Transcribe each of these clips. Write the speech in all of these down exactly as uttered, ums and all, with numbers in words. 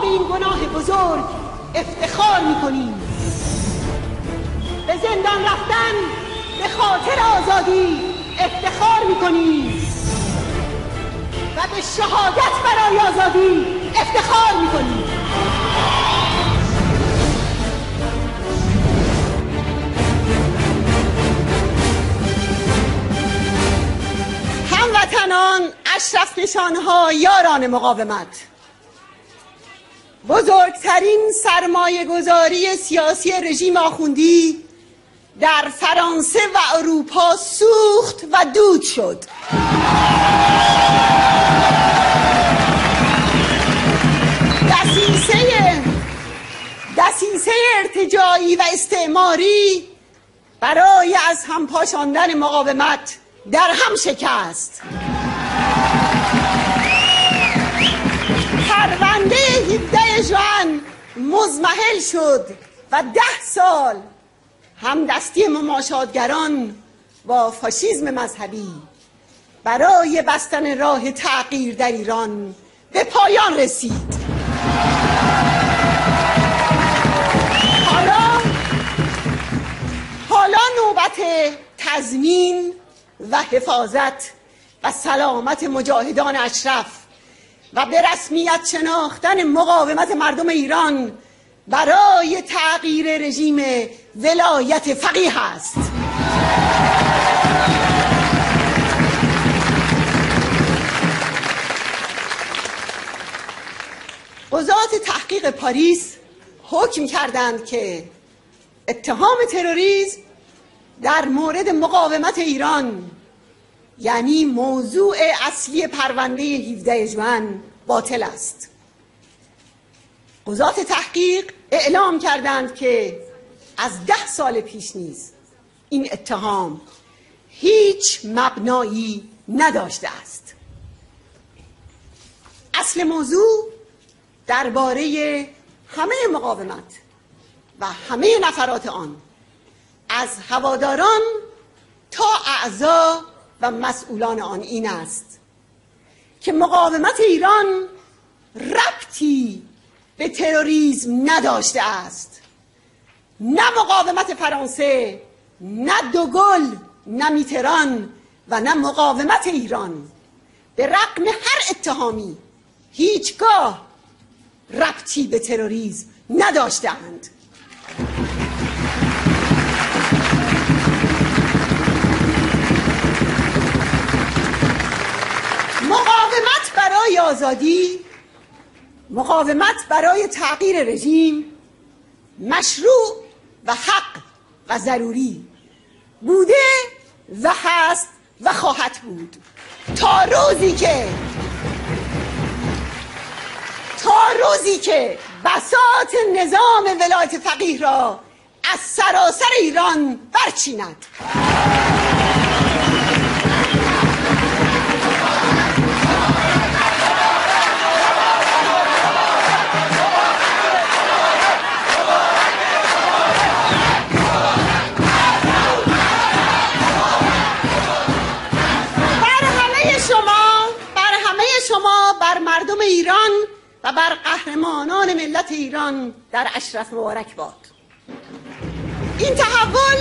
این گناه بزرگ افتخار میکنیم. به زندان رفتن به خاطر آزادی افتخار میکنیم و به شهادت برای آزادی افتخار میکنیم. هموطنان، اشرف نشانها، یاران مقاومت، بزرگترین سرمایه گذاری سیاسی رژیم آخوندی در فرانسه و اروپا سوخت و دود شد. دسیسه دسیسه ارتجاعی و استعماری برای از هم پاشاندن مقاومت در هم شکست. پرونده هفده ژوئن مضمحل شد و ده سال همدستی مماشاتگران با فاشیسم مذهبی برای بستن راه تغییر در ایران به پایان رسید. حالا حالا نوبت تضمین و حفاظت و سلامت مجاهدان اشرف و به رسمیت شناختن مقاومت مردم ایران برای تغییر رژیم ولایت فقیه است. قضات تحقیق پاریس حکم کردند که اتهام تروریسم در مورد مقاومت ایران، یعنی موضوع اصلی پرونده هفده ژوئن، باطل است. قضات تحقیق اعلام کردند که از ده سال پیش نیز این اتهام هیچ مبنایی نداشته است. اصل موضوع درباره همه مقاومت و همه نفرات آن، از هواداران تا اعضا و مسئولان آن، این است که مقاومت ایران ربطی به تروریسم نداشته است. نه مقاومت فرانسه، نه دوگل، نه میتران و نه مقاومت ایران به رغم هر اتهامی هیچگاه ربطی به تروریسم نداشتند. مقاومت برای آزادی، مقاومت برای تغییر رژیم مشروع و حق و ضروری بوده و هست و خواهد بود تا روزی که تا روزی که بساط نظام ولایت فقیه را از سراسر ایران برچیند. بر مردم ایران و بر قهرمانان ملت ایران در اشرف مبارک باد. این تحول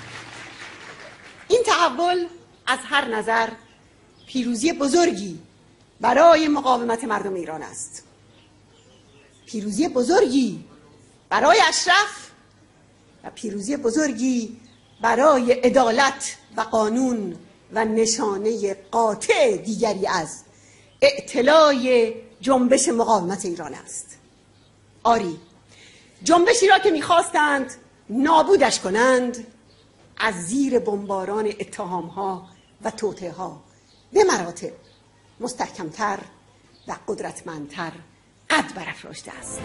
این تحول از هر نظر پیروزی بزرگی برای مقاومت مردم ایران است. پیروزی بزرگی برای اشرف و پیروزی بزرگی برای عدالت و قانون و نشانه قاطع دیگری از اعتلای جنبش مقاومت ایران است. آری، جنبشی را که می‌خواستند نابودش کنند از زیر بمباران اتهام‌ها و توطئه‌ها به مراتب مستحکم‌تر و قدرتمندتر قد برافراشته است.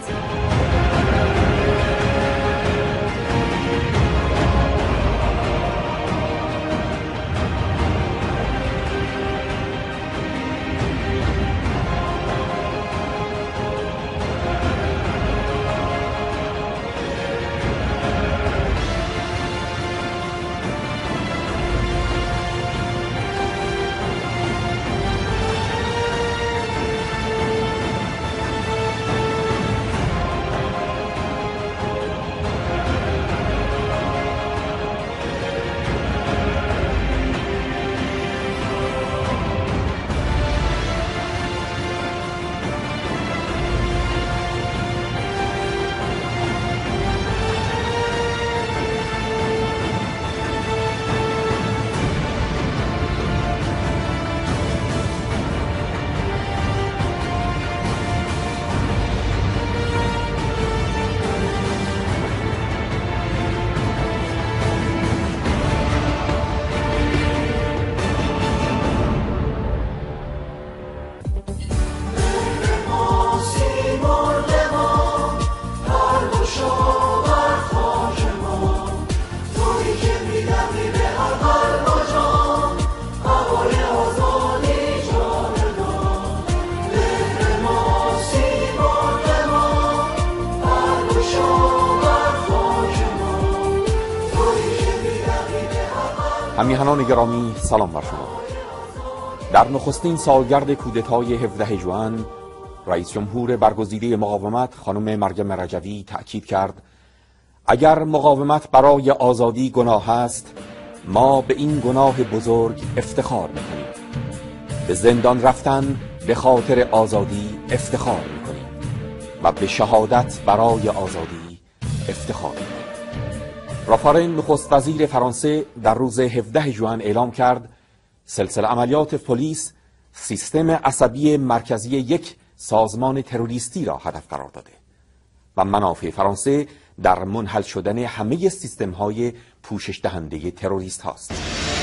همیهنان گرامی سلام بر شما. در نخستین سالگرد کودتای هفدهم ژوئن، رئیس جمهور برگزیده مقاومت خانم مریم رجوی تأکید کرد اگر مقاومت برای آزادی گناه است، ما به این گناه بزرگ افتخار می‌کنیم. به زندان رفتن به خاطر آزادی افتخار می‌کنیم و به شهادت برای آزادی افتخار می‌کنیم. رافارن نخست وزیر فرانسه در روز هفدهم ژوئن اعلام کرد سلسله عملیات پلیس سیستم عصبی مرکزی یک سازمان تروریستی را هدف قرار داده و منافع فرانسه در منحل شدن همه سیستم‌های پوشش دهنده تروریست هاست.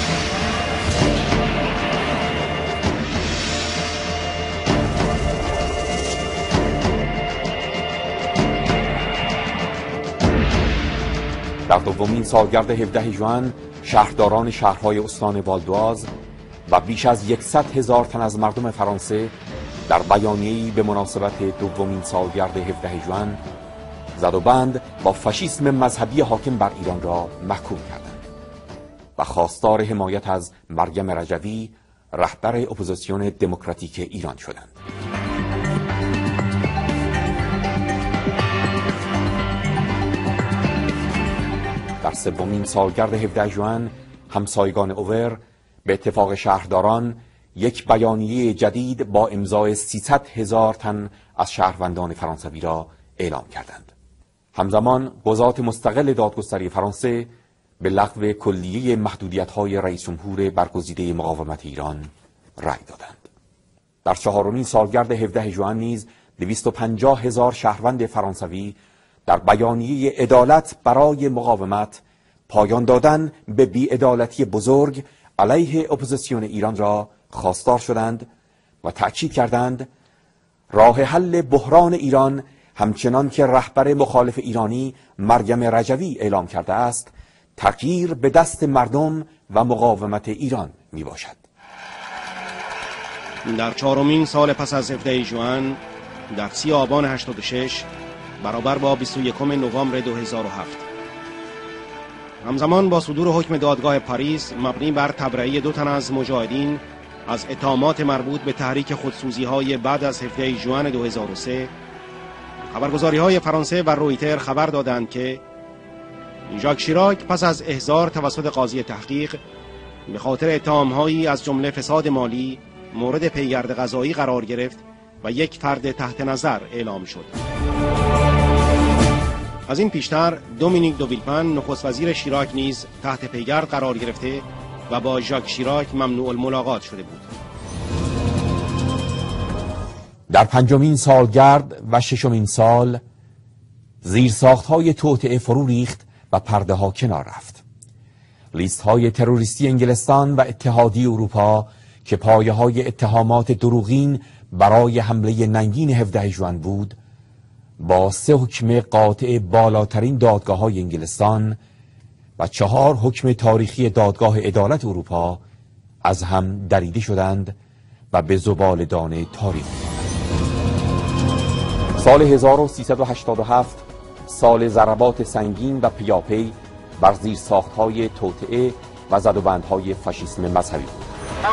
در دومین سالگرد هفدهم ژوئن، شهرداران شهرهای استان والدواز و بیش از صد هزار تن از مردم فرانسه در بیانیه‌ای به مناسبت دومین سالگرد هفدهم ژوئن زد و بند با فاشیسم مذهبی حاکم بر ایران را محکوم کردند و خواستار حمایت از مریم رجوی، رهبر اپوزیسیون دموکراتیک ایران شدند. در سومین سالگرد هفدهم ژوئن، همسایگان اوور به اتفاق شهرداران یک بیانیه جدید با امضای سیصد هزار تن از شهروندان فرانسوی را اعلام کردند. همزمان قضات مستقل دادگستری فرانسه به لغو کلیه محدودیت‌های رئیس جمهور برگزیده مقاومت ایران رأی دادند. در چهارمین سالگرد هفدهم ژوئن نیز دویست و پنجاه هزار شهروند فرانسوی در بیانیه عدالت برای مقاومت پایان دادن به بی‌عدالتی بزرگ علیه اپوزیسیون ایران را خواستار شدند و تأکید کردند راه حل بحران ایران همچنان که رهبر مخالف ایرانی مریم رجوی اعلام کرده است، تغییر به دست مردم و مقاومت ایران می باشد. در چهارمین سال پس از هفدهم ژوئن، در سی آبان هشتاد و شش برابر با بیست و یکم نوامبر دو هزار و هفت، همزمان با صدور حکم دادگاه پاریس مبنی بر تبرئه دو تن از مجاهدین از اتهامات مربوط به تحریک خودسوزی‌های بعد از هفدهم ژوئن دو هزار و سه، خبرگزاری‌های فرانسه و رویتر خبر دادند که ژاک شیراک پس از احضار توسط قاضی تحقیق به خاطر اتهام‌هایی از جمله فساد مالی مورد پیگرد قضایی قرار گرفت و یک فرد تحت نظر اعلام شد. از این پیشتر دومینیک دو ویلپن نخست وزیر شیراک نیز تحت پیگرد قرار گرفته و با ژاک شیراک ممنوع الملاقات شده بود. در پنجمین سالگرد و ششمین سال زیرساخت‌های توطئه فرو ریخت و پرده ها کنار رفت. لیست های تروریستی انگلستان و اتحادیه اروپا که پایه های اتهامات دروغین برای حمله ننگین هفدهم ژوئن بود، با سه حکم قاطع بالاترین دادگاه های انگلستان و چهار حکم تاریخی دادگاه عدالت اروپا از هم دریده شدند و به زباله‌دان تاریخ. سال هزار و سیصد و هشتاد و هفت سال ضربات سنگین و پیاپی بر زیرساخت‌های توطئه و زدوبندهای فاشیسم مذهبی بود.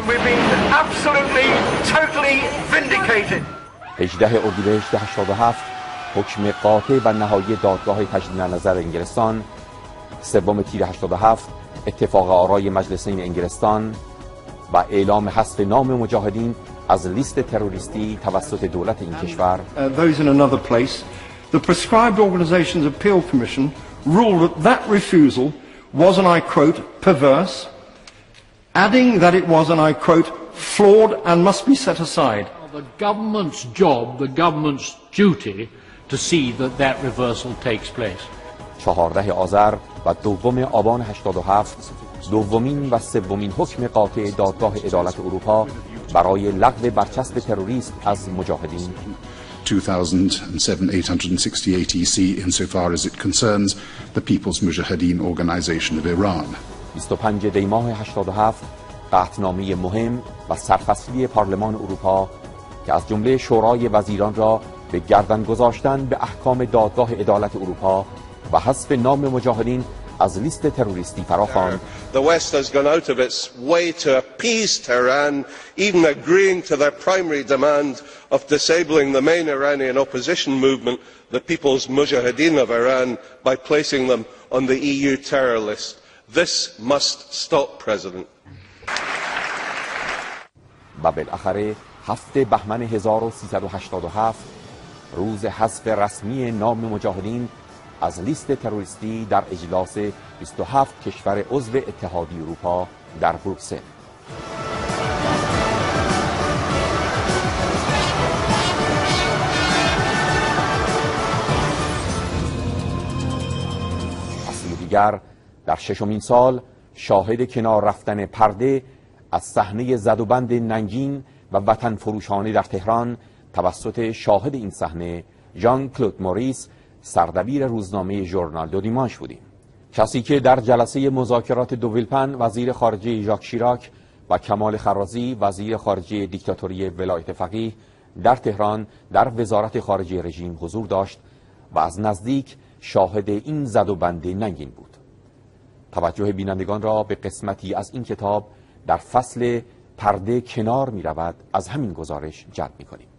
هجدهم اردیبهشت هشتاد و هفت حکم قاطع و نهایی دادگاه تجدید نظر انگلستان، سوم تیر هشتاد و هفت اتفاق آرای مجلسین انگلستان و اعلام حذف نام مجاهدین از لیست تروریستی توسط دولت این کشور. Those in another place, the prescribed organization's appeal commission ruled that that refusal was, and I quote, perverse, adding that it was, and I quote, flawed and must be set aside. The government's job, the government's duty to see that that reversal takes place. چهاردهم آذر و دوم آبان هشتاد و هفت دومین و سومین حکم قاطع دادگاه عدالت اروپا برای لغو برچسب تروریست از مجاهدین. two thousand seven eight hundred sixty-eight E C insofar as it concerns the People's Mujahideen Organization of Iran. بیست و پنجم دی ماه هشتاد و هفت قطعنامه مهم و سرفصلی پارلمان اروپا که از جمله شورای وزیران را به گردن گذاشتن به احکام دادگاه عدالت اروپا و حذف نام مجاهدین از لیست تروریستی فراخواند. The West has gone out of its way to appease Tehran, even agreeing to their primary demand of disabling the main Iranian opposition movement, the People's Mujahideen of Iran, by placing them on the E U terror list. This must stop, President. و بالاخره هفته بهمن هزار و سیصد و هشتاد و هفت روز حذف رسمی نام مجاهدین از لیست تروریستی در اجلاس بیست و هفت کشور عضو اتحادیه اروپا در بروکسل. اصل دیگر در ششمین سال شاهد کنار رفتن پرده از صحنه زدوبند ننگین و وطن فروشانه در تهران توسط شاهد این صحنه ژان کلود موریس، سردبیر روزنامه ژورنال دو دیمانش بودیم. کسی که در جلسه مذاکرات دو ویلپن وزیر خارجه ژاک شیراک و کمال خرازی وزیر خارجه دیکتاتوری ولایت فقیه در تهران در وزارت خارجه رژیم حضور داشت و از نزدیک شاهد این زدوبند ننگین بود. توجه بینندگان را به قسمتی از این کتاب در فصل پرده کنار می رود از همین گزارش جلب می کنیم.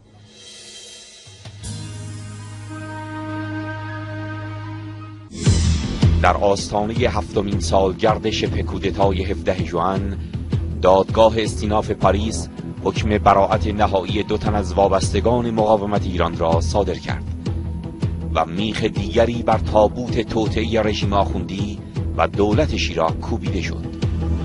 در آستانه هفتمین سالگرد شبه کودتای هفدهم ژوئن، دادگاه استیناف پاریس حکم براءت نهایی دو تن از وابستگان مقاومت ایران را صادر کرد و میخ دیگری بر تابوت توطئه رژیم آخوندی و دولت شیراک کوبیده شد.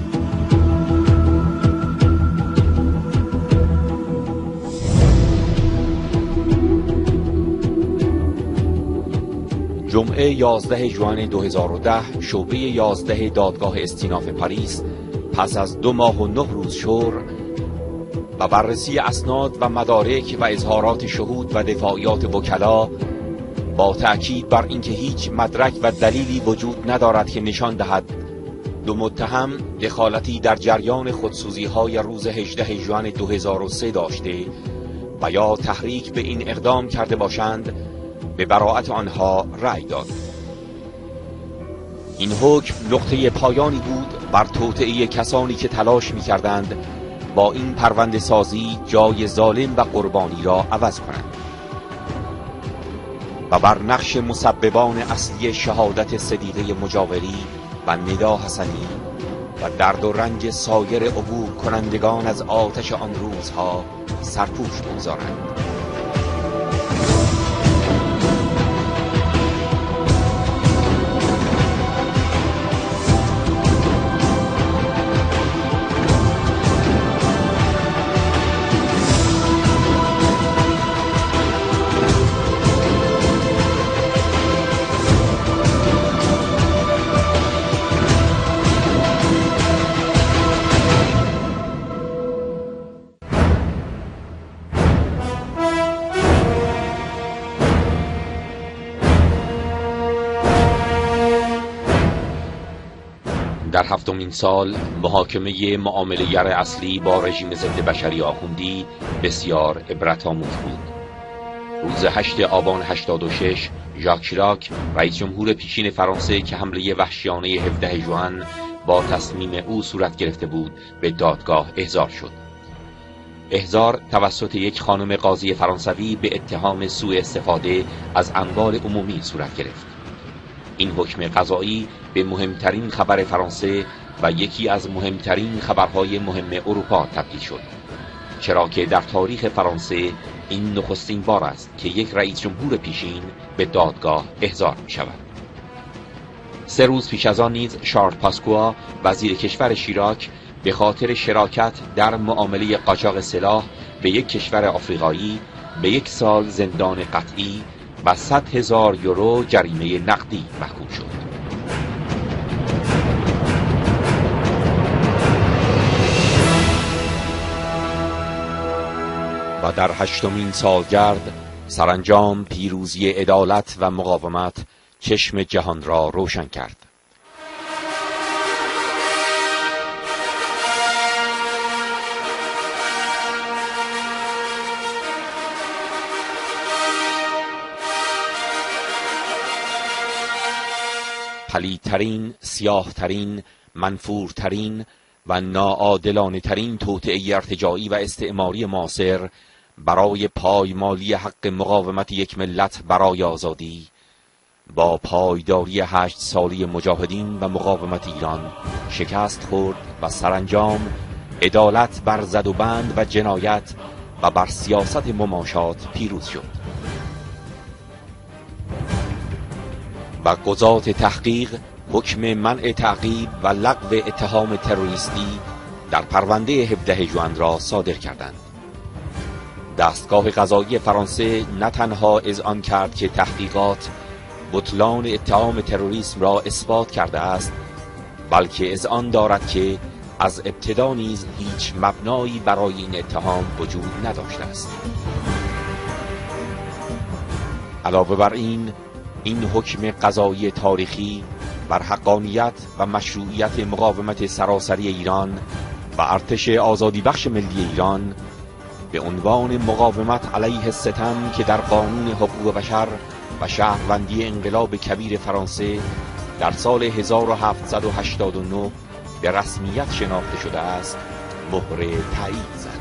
جمعه یازده ژوئن دو هزار و ده شعبه یازده دادگاه استیناف پاریس پس از دو ماه و نه روز شور و بررسی اسناد و مدارک و اظهارات شهود و دفاعیات وکلا با تأکید بر اینکه هیچ مدرک و دلیلی وجود ندارد که نشان دهد دو متهم دخالتی در جریان خودسوزی‌های روز هجدهم ژوئن دو هزار و سه داشته و یا تحریک به این اقدام کرده باشند، به براءت آنها رأی داد. این حکم نقطه پایانی بود بر توطئه کسانی که تلاش می‌کردند با این پرونده سازی جای ظالم و قربانی را عوض کنند و بر نقش مسببان اصلی شهادت صدیقه مجاوری و ندا حسنی و درد و رنج سایر عبور کنندگان از آتش آن روزها سرپوش بگذارند. در هفتمین سال محاکمه معامله‌گر اصلی با رژیم ضد بشری آخوندی بسیار عبرت‌آموز بود. روز هشتم آبان هشتاد و شش ژاک شیراک رئیس جمهور پیشین فرانسه که حمله وحشیانه هفدهم ژوئن با تصمیم او صورت گرفته بود به دادگاه احضار شد. احضار توسط یک خانم قاضی فرانسوی به اتهام سوء استفاده از اموال عمومی صورت گرفت. این حکم قضایی به مهمترین خبر فرانسه و یکی از مهمترین خبرهای مهم اروپا تبدیل شد، چرا که در تاریخ فرانسه این نخستین بار است که یک رئیس جمهور پیشین به دادگاه احضار می شود. سه روز پیش از آن نیز شارل پاسکوا وزیر کشور شیراک به خاطر شراکت در معامله قاچاق سلاح به یک کشور آفریقایی به یک سال زندان قطعی و صد هزار یورو جریمه نقدی محکوم شد. و در هشتمین سالگرد سرانجام پیروزی عدالت و مقاومت چشم جهان را روشن کرد. پلیدترین، سیاهترین، منفورترین و ناعادلانه ترین توطئه ارتجاعی و استعماری معاصر برای پایمالی حق مقاومت یک ملت برای آزادی با پایداری هشت سالی مجاهدین و مقاومت ایران شکست خورد و سرانجام عدالت بر زد و بند و جنایت و بر سیاست مماشات پیروز شد و قضات تحقیق حکم منع تعقیب و لغو اتهام تروریستی در پرونده هفده ژوئن را صادر کردند. دستگاه قضایی فرانسه نه تنها اذعان کرد که تحقیقات بطلان اتهام تروریسم را اثبات کرده است، بلکه اذعان دارد که از ابتدا نیز هیچ مبنایی برای این اتهام وجود نداشته است. علاوه بر این، این حکم قضایی تاریخی بر حقانیت و مشروعیت مقاومت سراسری ایران و ارتش آزادی بخش ملی ایران به عنوان مقاومت علیه ستم که در قانون حقوق بشر و شهروندی انقلاب کبیر فرانسه در سال هزار و هفتصد و هشتاد و نه به رسمیت شناخته شده است، مهر تایید زد.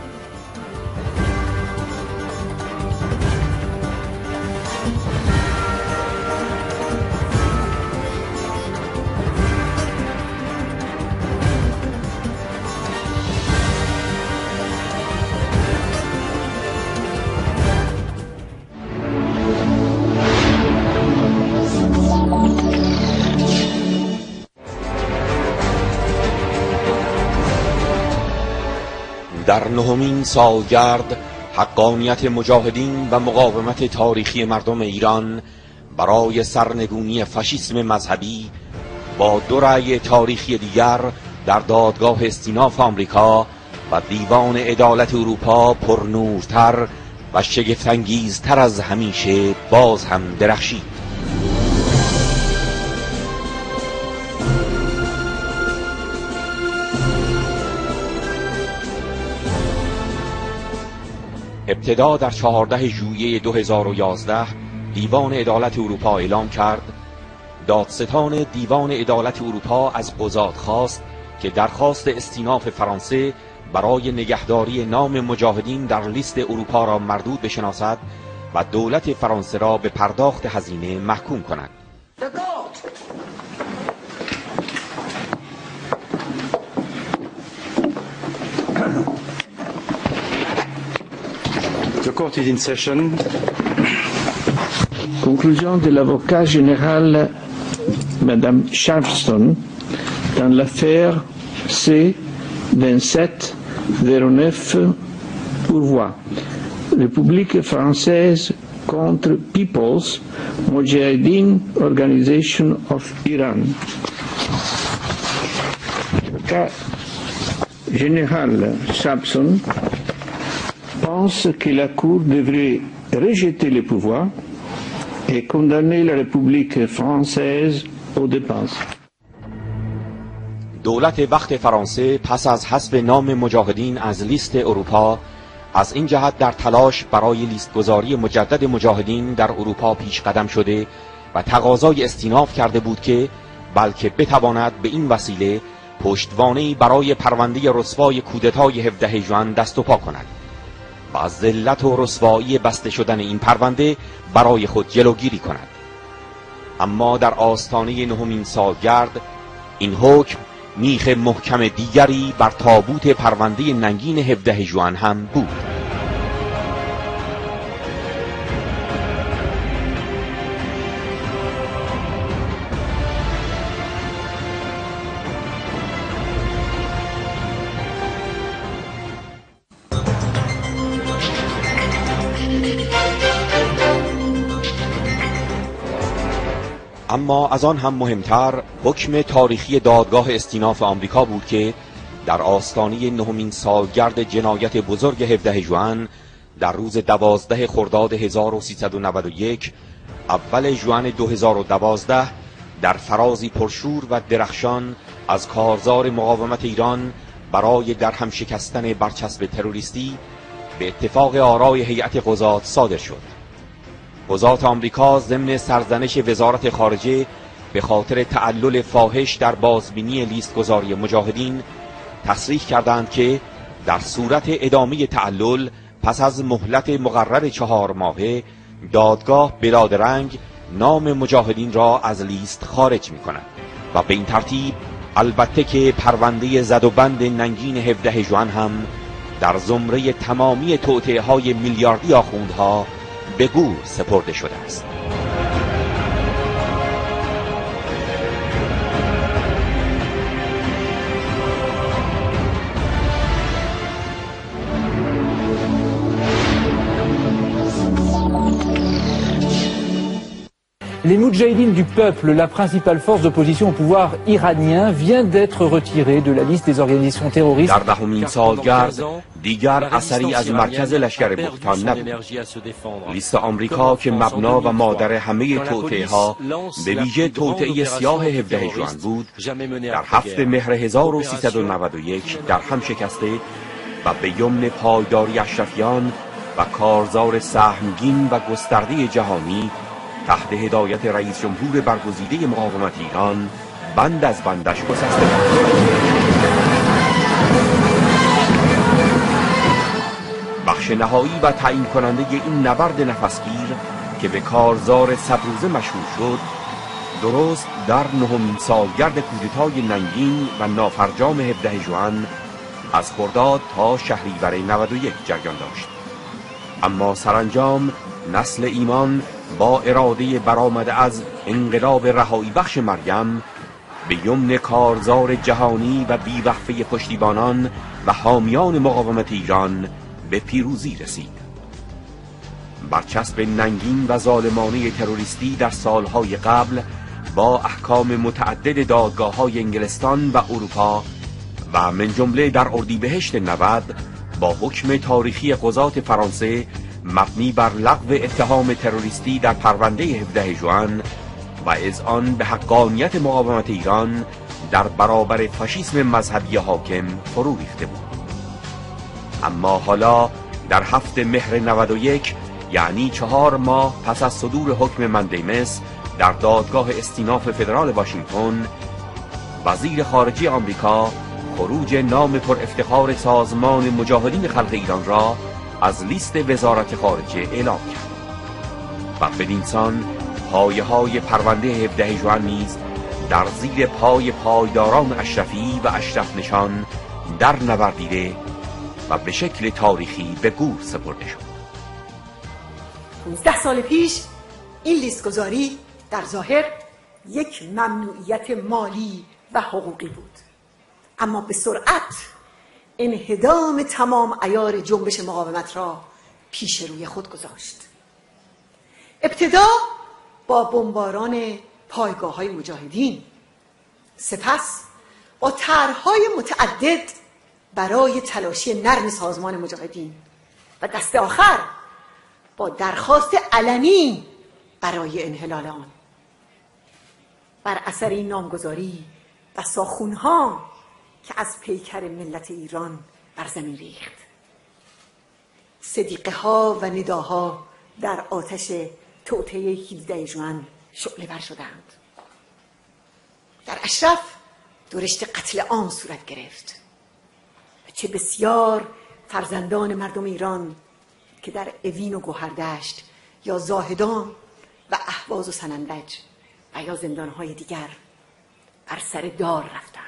در نهمین سالگرد حقانیت مجاهدین و مقاومت تاریخی مردم ایران برای سرنگونی فاشیسم مذهبی با دو رأی تاریخی دیگر در دادگاه استیناف آمریکا و دیوان عدالت اروپا پرنورتر و شگفت‌انگیزتر از همیشه باز هم درخشید. ابتدا در چهاردهم ژوئیه دو هزار و یازده دیوان عدالت اروپا اعلام کرد دادستان دیوان عدالت اروپا از قضات خواست که درخواست استیناف فرانسه برای نگهداری نام مجاهدین در لیست اروپا را مردود بشناسد و دولت فرانسه را به پرداخت هزینه محکوم کند. The court is in session. Conclusion de l'avocat général Madame Charleston dans l'affaire C vingt-sept zéro neuf pourvoi République française contre People's Mujahideen Organization of Iran. L'avocat général Charleston pense que la Cour devrait rejeter les pourvois et condamner la République française aux dépenses. دولت وقت فرانسه پس از حذف نام مجاهدین از لیست اروپا از این جهت در تلاش برای لیستگذاری مجدد مجاهدین در اروپا پیش قدم شده و تقاضای استیناف کرده بود که بلکه بتواند به این وسیله پشتوانه‌ای برای پرونده رسوای کودتای هفده ژوئن دست و پا کند و از ذلت و رسوایی بسته شدن این پرونده برای خود جلوگیری کند. اما در آستانه نهمین سالگرد این حکم میخ محکم دیگری بر تابوت پرونده ننگین هفده ژوئن هم بود. اما از آن هم مهمتر حکم تاریخی دادگاه استیناف آمریکا بود که در آستانه نهمین سالگرد جنایت بزرگ هفده ژوئن در روز دوازده خرداد هزار و سیصد و نود و یک اول ژوئن دو هزار و دوازده در فرازی پرشور و درخشان از کارزار مقاومت ایران برای درهم شکستن برچسب تروریستی به اتفاق آرای هیئت قضات صادر شد. قضات آمریکا ضمن سرزنش وزارت خارجه به خاطر تعلل فاحش در بازبینی لیستگذاری مجاهدین تصریح کردند که در صورت ادامه تعلل پس از مهلت مقرر چهار ماهه دادگاه بلادرنگ نام مجاهدین را از لیست خارج می کند و به این ترتیب البته که پرونده زد و بند ننگین هفده ژوئن هم در زمره تمامی توطئه های میلیاردی آخوندها به گور سپرده شده است. Les Moudjahidines du peuple, la principale force d'opposition au pouvoir iranien, vient d'être retirée de la liste des organisations terroristes. در دهمین سالگرد دیگر اثری از مرکز لشکر بختان نبود. لیست آمریکا که مبنا و مادر همه توطئه ها به ویژه توطئه سیاه هفده ژوئن بود، در هفت مهر هزار و سیصد و نود و یک در هم شکسته و به یمن پایداری اشرفیان و کارزار سهمگین و گسترده جهانی تحت هدایت رئیس جمهور برگزیده مقاومت ایران بند از بندش گسسته بود. بخش نهایی و تعیین کننده این نبرد نفسگیر که به کارزار صدروزه مشهور شد، درست در نهمین سالگرد کودتای ننگین و نافرجام هفده ژوئن از خرداد تا شهریور نود و یک جریان داشت. اما سرانجام نسل ایمان با اراده برآمده از انقلاب رهایی بخش مریم به یمن کارزار جهانی و بیوقفه پشتیبانان و حامیان مقاومت ایران به پیروزی رسید. برچسب ننگین و ظالمانه تروریستی در سالهای قبل با احکام متعدد دادگاه‌های انگلستان و اروپا و من جمله در اردیبهشت نود با حکم تاریخی قضات فرانسه مبنی بر لغو اتهام تروریستی در پرونده هفده ژوئن و اذعان به حقانیت مقاومت ایران در برابر فاشیسم مذهبی حاکم فرو ریخته بود. اما حالا در هفت مهر نود و یک، یعنی چهار ماه پس از صدور حکم مندیمس در دادگاه استیناف فدرال واشنگتن، وزیر خارجه آمریکا خروج نام پر افتخار سازمان مجاهدین خلق ایران را از لیست وزارت خارجه اعلام کرد و بدینسان پایه های پرونده هفده ژوئن نیز در زیر پای پایداران اشرفی و اشرف نشان در نوردیده و به شکل تاریخی به گور سپرده شد. پانزده سال پیش این لیستگذاری در ظاهر یک ممنوعیت مالی و حقوقی بود، اما به سرعت انهدام تمام عیار جنبش مقاومت را پیش روی خود گذاشت. ابتدا با بمباران پایگاه‌های مجاهدین، سپس با طرح‌های متعدد برای تلاشی نرم سازمان مجاهدین و دست آخر با درخواست علنی برای انحلال آن. بر اثر این نامگذاری بسا خون‌ها که از پیکر ملت ایران بر زمین ریخت، صدیقه ها و نداها در آتش توطئه هفده ژوئن شعله ور شدند. در اشرف درشت قتل عام صورت گرفت و چه بسیار فرزندان مردم ایران که در اوین و گوهردشت یا زاهدان و اهواز و سنندج و یا زندانهای دیگر بر سر دار رفتند.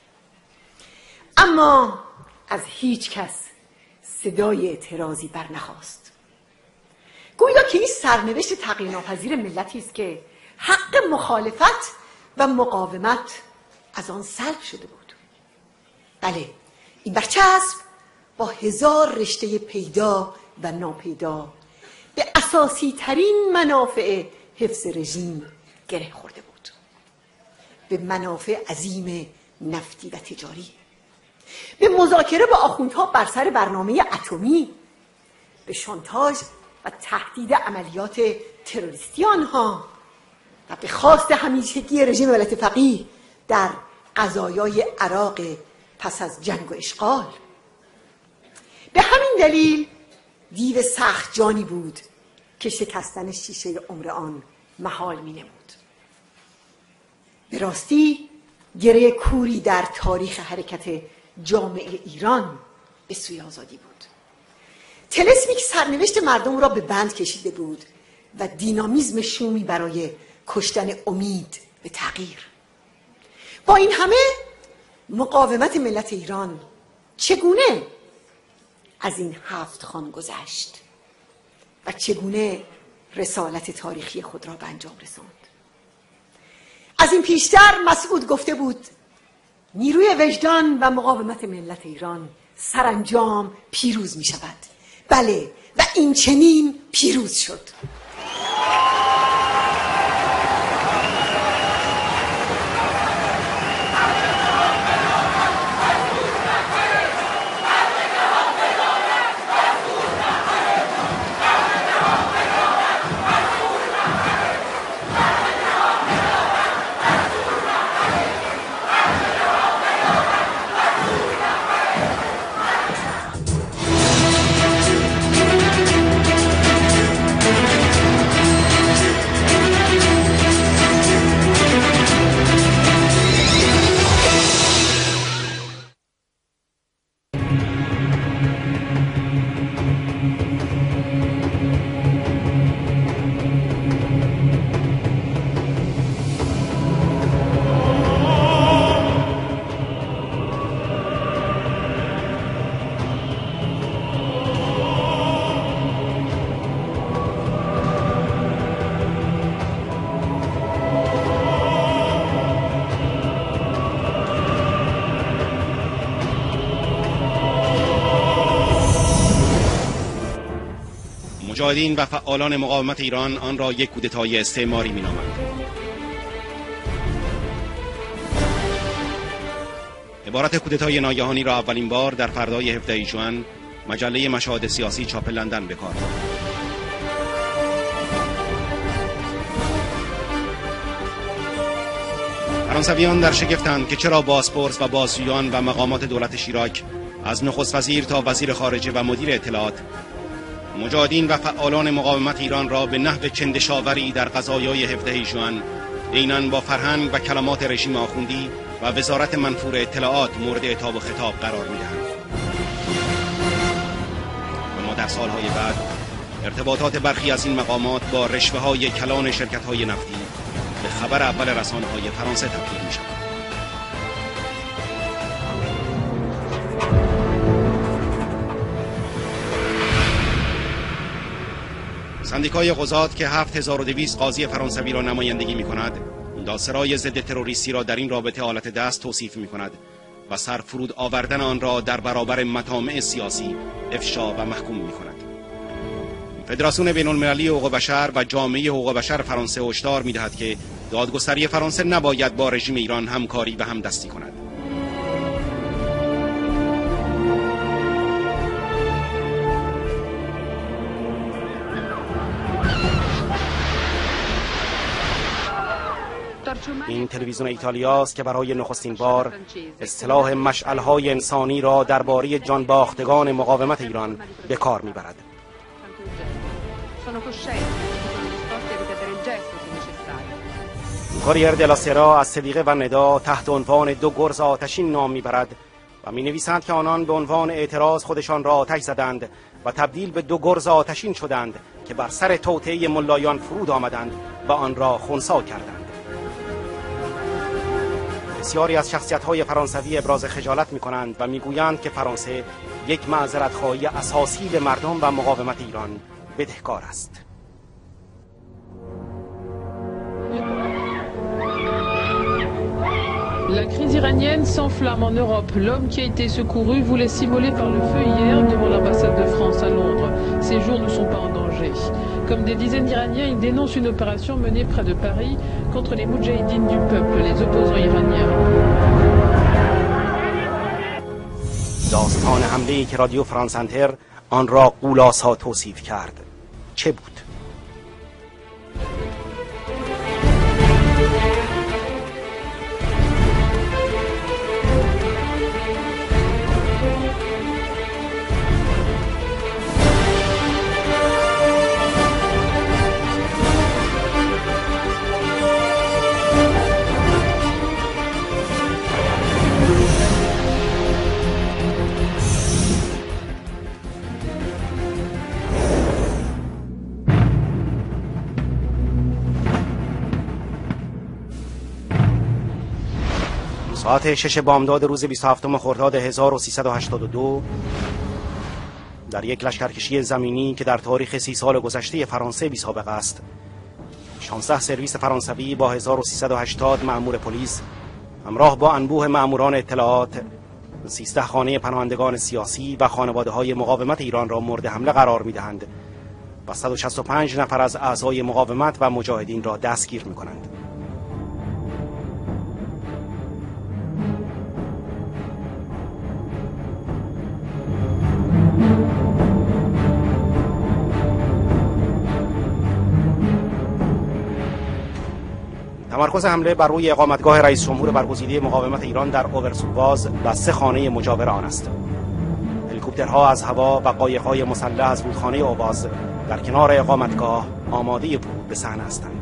اما از هیچ کس صدای اعتراضی برنخاست. گویا که این سرنوشت تغییر ناپذیر ملتی است که حق مخالفت و مقاومت از آن سلب شده بود. بله، این برچسب با هزار رشته پیدا و ناپیدا به اساسی ترین منافع حفظ رژیم گره خورده بود، به منافع عظیم نفتی و تجاری، به مذاکره با آخوندها بر سر برنامه اتمی، به شانتاژ و تهدید عملیات تروریستی آنها و به خواست همیشگی رژیم ولایت فقیه در قضایای عراق پس از جنگ و اشغال. به همین دلیل دیو سخت جانی بود که شکستن شیشه عمر آن محال می نمود. به راستی گره کوری در تاریخ حرکت جامعه ایران به سوی آزادی بود. طلسمی که سرنوشت مردم را به بند کشیده بود و دینامیزم شومی برای کشتن امید به تغییر. با این همه مقاومت ملت ایران چگونه از این هفت خان گذشت و چگونه رسالت تاریخی خود را به انجام رساند؟ از این پیشتر مسعود گفته بود نیروی وجدان و مقاومت ملت ایران سرانجام پیروز می شود. بله، و این چنین پیروز شد. مجاهدین و فعالان مقاومت ایران آن را یک کودتای استعماری می‌نامند. عبارت کودتای ناگهانی را اولین بار در فردای هفدهم ژوئن مجله مشاهد سیاسی چاپ لندن به کار برد. فرانسویان در شگفتند که چرا بازپرس و بازجویان و مقامات دولت شیراک از نخست وزیر تا وزیر خارجه و مدیر اطلاعات مجاهدین و فعالان مقاومت ایران را به نحو چندشاوری در قضایای هفدهم ژوئن عیناً با فرهنگ و کلمات رژیم آخوندی و وزارت منفور اطلاعات مورد عتاب و خطاب قرار می‌دهند. اما در سالهای بعد ارتباطات برخی از این مقامات با رشوه‌های کلان شرکت‌های نفتی به خبر اول رسانه‌های فرانسه تبدیل می‌شود. سندیکای قضات که هفت هزار و دویست قاضی فرانسوی را نمایندگی می‌کند، داسرای ضد تروریستی را در این رابطه آلت دست توصیف می‌کند و سرفرود آوردن آن را در برابر مطامع سیاسی افشا و محکوم می‌کند. فدراسیون بین‌المللی حقوق بشر و جامعه حقوق بشر فرانسه هشدار می‌دهد که دادگستری فرانسه نباید با رژیم ایران همکاری و همدستی کند. این تلویزیون ایتالیا است که برای نخستین بار اصطلاح مشعل‌های انسانی را درباره جانباختگان مقاومت ایران به کار می‌برد. کوریر دلا سرا از صدیقه و ندا تحت عنوان دو گرز آتشین نام می‌برد و می‌نویسند که آنان به عنوان اعتراض خودشان را آتش زدند و تبدیل به دو گرز آتشین شدند که بر سر توطئه ملایان فرود آمدند و آن را خنثی کردند. بسیاری از شخصیت‌های فرانسوی ابراز خجالت می‌کنند و می‌گویند که فرانسه یک معذرت‌خواهی اساسی به مردم و مقاومت ایران بدهکار است. La crise iranienne s'enflamme en Europe. L'homme qui a été secouru voulait s'immoler par le feu hier devant l'ambassade de France à Londres. Ses jours ne sont pas en danger. Comme des dizaines d'Iraniens, ils dénoncent une opération menée près de Paris contre les moudjahidines du peuple, les opposants iraniens. داستان حمله‌ای که رادیو فرانس انتر آن را قولاسا توصیف کرد چه بود؟ ساعت شش بامداد روز بیست و هفتم خرداد هزار و سیصد و هشتاد و دو در یک لشکرکشی زمینی که در تاریخ سی سال گذشته فرانسه بی سابقه است، شانزده سرویس فرانسوی با هزار و سیصد و هشتاد مأمور پلیس همراه با انبوه مأموران اطلاعات سیزده خانه پناهندگان سیاسی و خانواده‌های مقاومت ایران را مورد حمله قرار می‌دهند و صد و شصت و پنج نفر از اعضای مقاومت و مجاهدین را دستگیر می‌کنند. تمرکز حمله بر روی اقامتگاه رئیس جمهور برگزیده مقاومت ایران در اوورسولواز و سه خانه مجاور آن است. هلیکوپترها از هوا و قایق‌های مسلح از رودخانه اوواز در کنار اقامتگاه آماده ورود به صحنه هستند.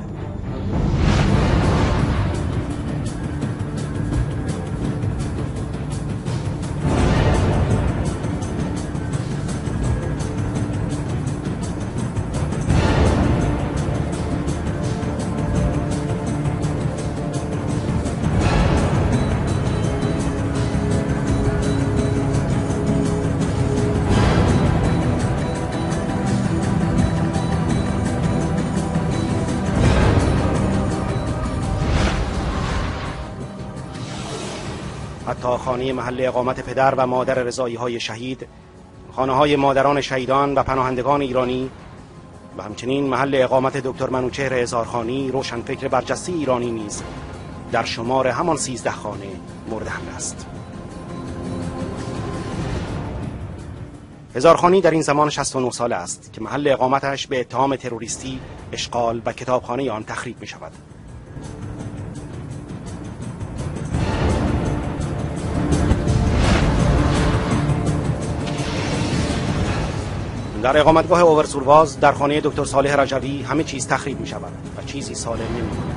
حتی خانه محل اقامت پدر و مادر رضایی های شهید، خانه های مادران شهیدان و پناهندگان ایرانی و همچنین محل اقامت دکتر منوچهر هزارخانی روشنفکر برجسته ایرانی نیز در شمار همان سیزده خانه مورد حمله است. هزارخانی در این زمان شصت و نه ساله است که محل اقامتش به اتهام تروریستی، اشغال و کتابخانه آن تخریب می شود. در اقامتگاه اوورسولواز در خانه دکتر صالح رجوی همه چیز تخریب می شود و چیزی سالم نمی ماند.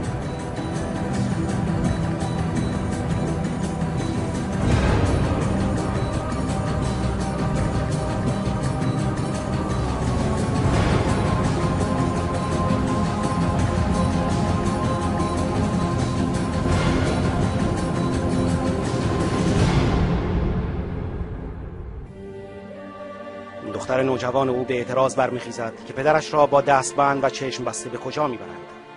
دختر نوجوان او به اعتراض برمیخیزد که پدرش را با دستبند و چشم بسته به کجا میبرند.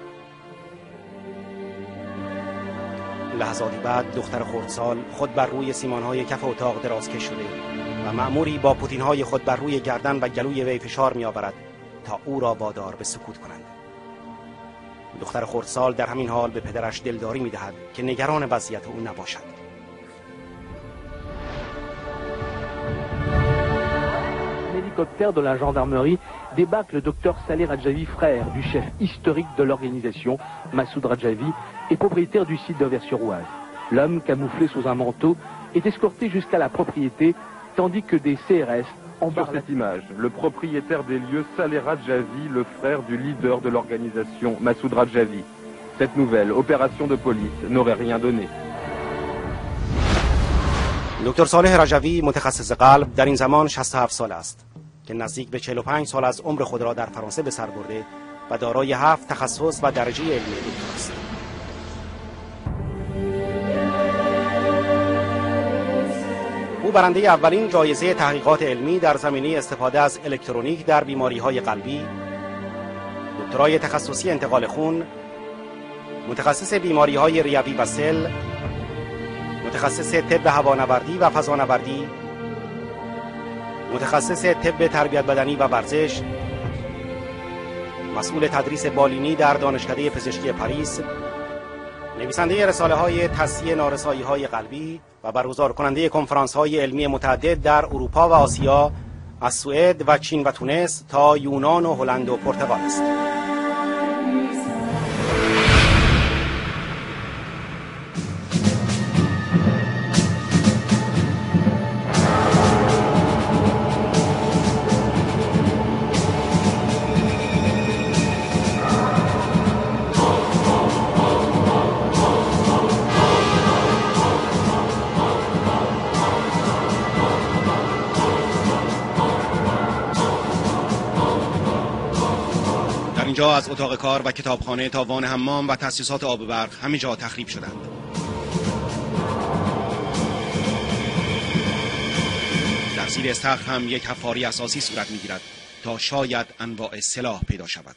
لحظاتی بعد دختر خردسال خود بر روی سیمانهای کف اتاق درازکش شده و مأموری با پوتینهای خود بر روی گردن و گلوی وی فشار میآورد تا او را وادار به سکوت کنند. دختر خردسال در همین حال به پدرش دلداری میدهد که نگران وضعیت او نباشد. De la gendarmerie débarque le docteur Saleh Radjavi, frère du chef historique de l'organisation, Massoud Radjavi, et propriétaire du site d'Auvers-sur-Oise. L'homme, camouflé sous un manteau, est escorté jusqu'à la propriété, tandis que des C R S embarquent. Sur cette image, le propriétaire des lieux, Saleh Radjavi, le frère du leader de l'organisation, Massoud Radjavi. Cette nouvelle opération de police n'aurait rien donné. دکتر صالح رجوی متخصص قلب در این زمان شصت و هفت سال است که نزدیک به چهل و پنج سال از عمر خود را در فرانسه به سر برده و دارای هفت تخصص و درجه علمی دکتر است. او برنده اولین جایزه تحقیقات علمی در زمینه استفاده از الکترونیک در بیماری‌های قلبی، دکترای تخصصی انتقال خون، متخصص بیماری‌های ریوی و سل، متخصص طب هوانوردی و فضانوردی، متخصص طب تربیت بدنی و ورزش، مسئول تدریس بالینی در دانشکده پزشکی پاریس، نویسنده رساله‌های تصحیح نارسایی‌های قلبی و برگزار کننده کنفرانس‌های علمی متعدد در اروپا و آسیا، از سوئد و چین و تونس تا یونان و هلند و پرتغال است. اینجا از اتاق کار و کتابخانه تا وان حمام و تأسیسات آب و برق همه جا تخریب شدند. زیر استخر هم یک حفاری اساسی صورت می‌گیرد تا شاید انواع سلاح پیدا شود.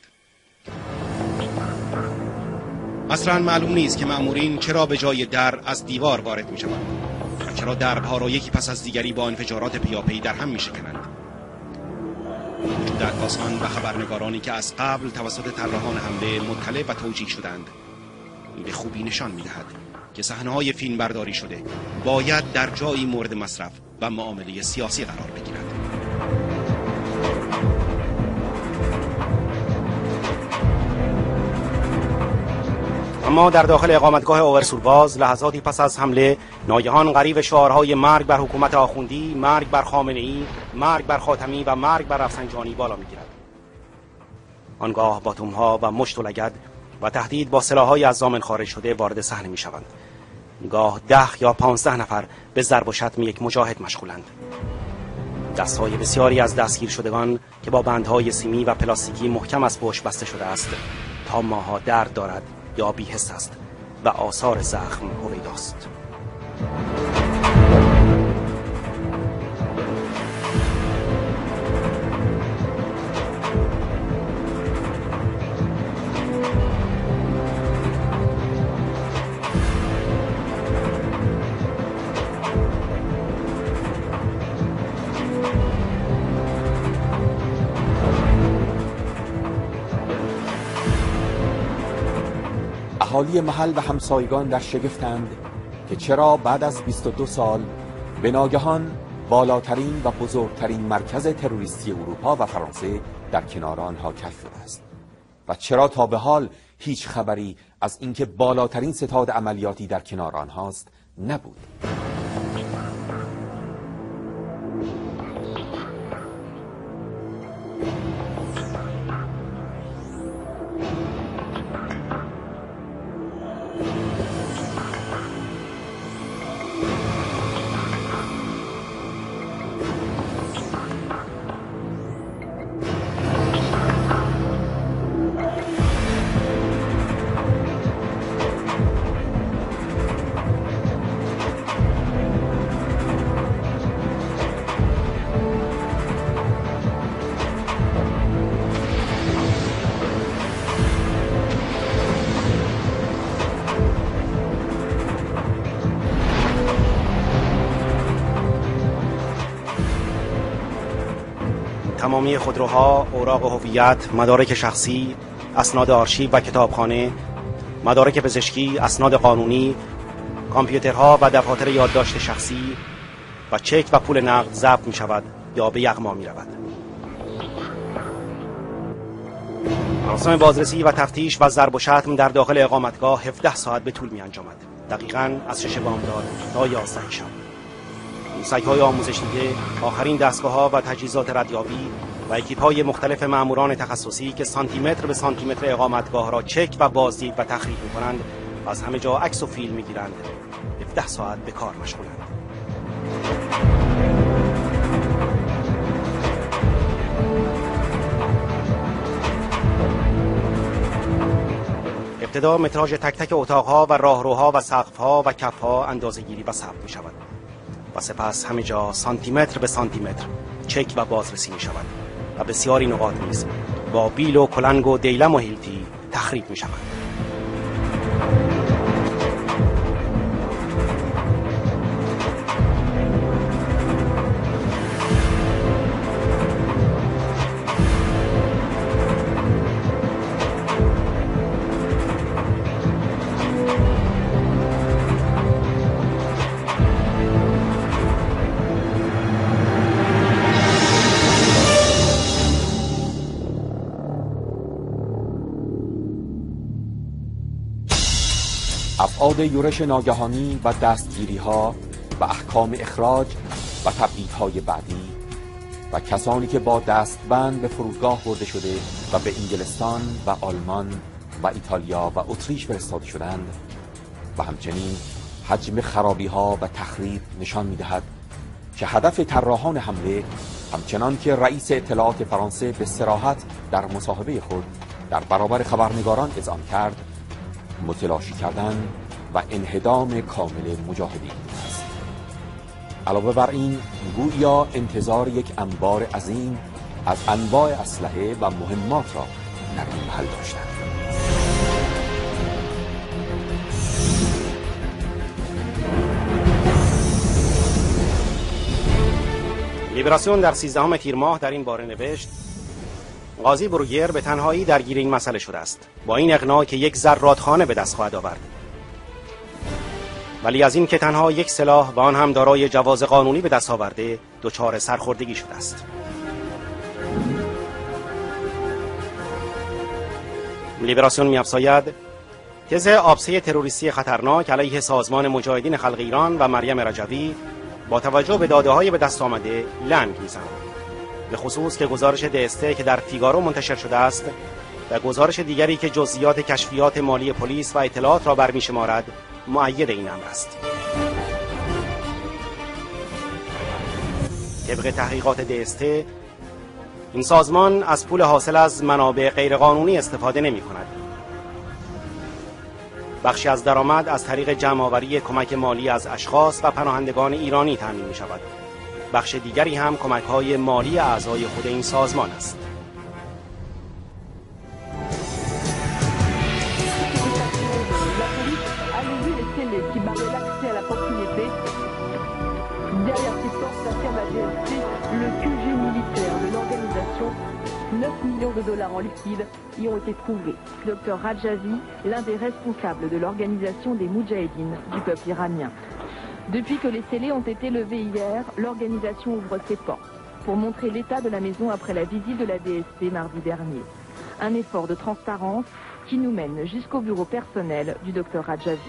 اصلاً معلوم نیست که مأمورین چرا به جای در از دیوار وارد می‌شوند و چرا دربها را یکی پس از دیگری با انفجارات پیاپی در هم می‌شکنند. وجود عکاسان و خبرنگارانی که از قبل توسط طراحان حمله مطلع و توجیه شدند این به خوبی نشان می‌دهد که صحنه‌های فیلم برداری شده باید در جایی مورد مصرف و معامله سیاسی قرار بگیرد. اما در داخل اقامتگاه اوورسورواز لحظاتی پس از حمله ناگهان غریو شعارهای مرگ بر حکومت آخوندی، مرگ بر خامنه‌ای، مرگ بر خاتمی و مرگ بر رفسنجانی بالا می‌گیرد. آنگاه باتوم‌ها و مشت و لگد و تهدید با سلاح‌های از ضامن خارج شده وارد صحنه می‌شوند. گاه ده یا پانزده نفر به ضرب و شتم یک مجاهد مشغولند. دست‌های بسیاری از دستگیر شدگان که با بندهای سیمی و پلاستیکی محکم از پشت بسته شده است تا ماها درد دارد یا بی‌حس است و آثار زخم هویداست. اهالی محل و همسایگان در شگفتند که چرا بعد از بیست و دو سال به ناگهان بالاترین و بزرگترین مرکز تروریستی اروپا و فرانسه در کنار آنها کشف شده است و چرا تا به حال هیچ خبری از اینکه بالاترین ستاد عملیاتی در کنار آنهاست نبود. تمامی خودروها، اوراق هویت، مدارک شخصی، اسناد آرشیو و کتابخانه، مدارک پزشکی، اسناد قانونی، کامپیوترها و دفاتر یادداشت شخصی و چک و پول نقد ضبط می شود یا به یغما می رود. مراسم بازرسی و تفتیش و ضرب و شتم در داخل اقامتگاه هفده ساعت به طول می انجامد. دقیقاً از شش بامداد تا یازده شب. سگ‌های آموزش دیده، آخرین دستگاه‌ها و تجهیزات ردیابی و اکیپ‌های مختلف ماموران تخصصی که سانتیمتر به سانتیمتر اقامتگاه را چک و بازدید و تخریب می‌کنند و از همه جا عکس و فیلم می‌گیرند. هفده ساعت به کار مشغولند. ابتدا متراژ تک تک اتاق‌ها و راهروها و سقف‌ها و کف‌ها اندازه‌گیری و ثبت می‌شود. و سپس همه جا سانتیمتر به سانتیمتر چک و بازرسی می شود و بسیاری نقاط نیز با بیل و کلنگ و دیلم و هیلتی تخریب می شود. ابعاد یورش ناگهانی و دستگیری ها و احکام اخراج و تبعیدهای بعدی و کسانی که با دستبند به فرودگاه برده شده و به انگلستان و آلمان و ایتالیا و اتریش فرستاده شدند و همچنین حجم خرابی ها و تخریب نشان می دهد که هدف طراحان حمله همچنان که رئیس اطلاعات فرانسه به صراحت در مصاحبه خود در برابر خبرنگاران اذعان کرد متلاشی کردن و انهدام کامل مجاهدین است. علاوه بر این گویا انتظار یک انبار عظیم از انواع اسلحه و مهمات را در این محل داشتند. لیبراسیون در سیزدهم تیر ماه در این باره نوشت: قاضی بروگر به تنهایی درگیر این مسئله شده است، با این اقناع که یک زرادخانه به دست خواهد آورد، ولی از این که تنها یک سلاح و آن هم دارای جواز قانونی به دست آورده دچار سرخوردگی شده است. لیبراسیون می‌افزاید: تز آبسه تروریستی خطرناک علیه سازمان مجاهدین خلق ایران و مریم رجوی با توجه به داده‌های به دست آمده لنگ می‌زند، به خصوص که گزارش دسته که در فیگارو منتشر شده است و گزارش دیگری که جزئیات کشفیات مالی پلیس و اطلاعات را برمی‌شمارد مؤید این امر است. طبق تحقیقات دسته این سازمان از پول حاصل از منابع غیرقانونی استفاده نمی‌کند. بخشی از درآمد از طریق جمع‌آوری کمک مالی از اشخاص و پناهندگان ایرانی تامین می‌شود. بخش دیگری هم کمک‌های مالی اعضای خود این سازمان است. neuf millions de dollars en liquide y ont été trouvés. Docteur Rajavi, l'un des responsables de l'organisation des Moudjahidines du peuple iranien. Depuis que les scellés ont été levés hier, l'organisation ouvre ses portes pour montrer l'état de la maison après la visite de la D S T mardi dernier. Un effort de transparence qui nous mène jusqu'au bureau personnel du docteur Rajavi.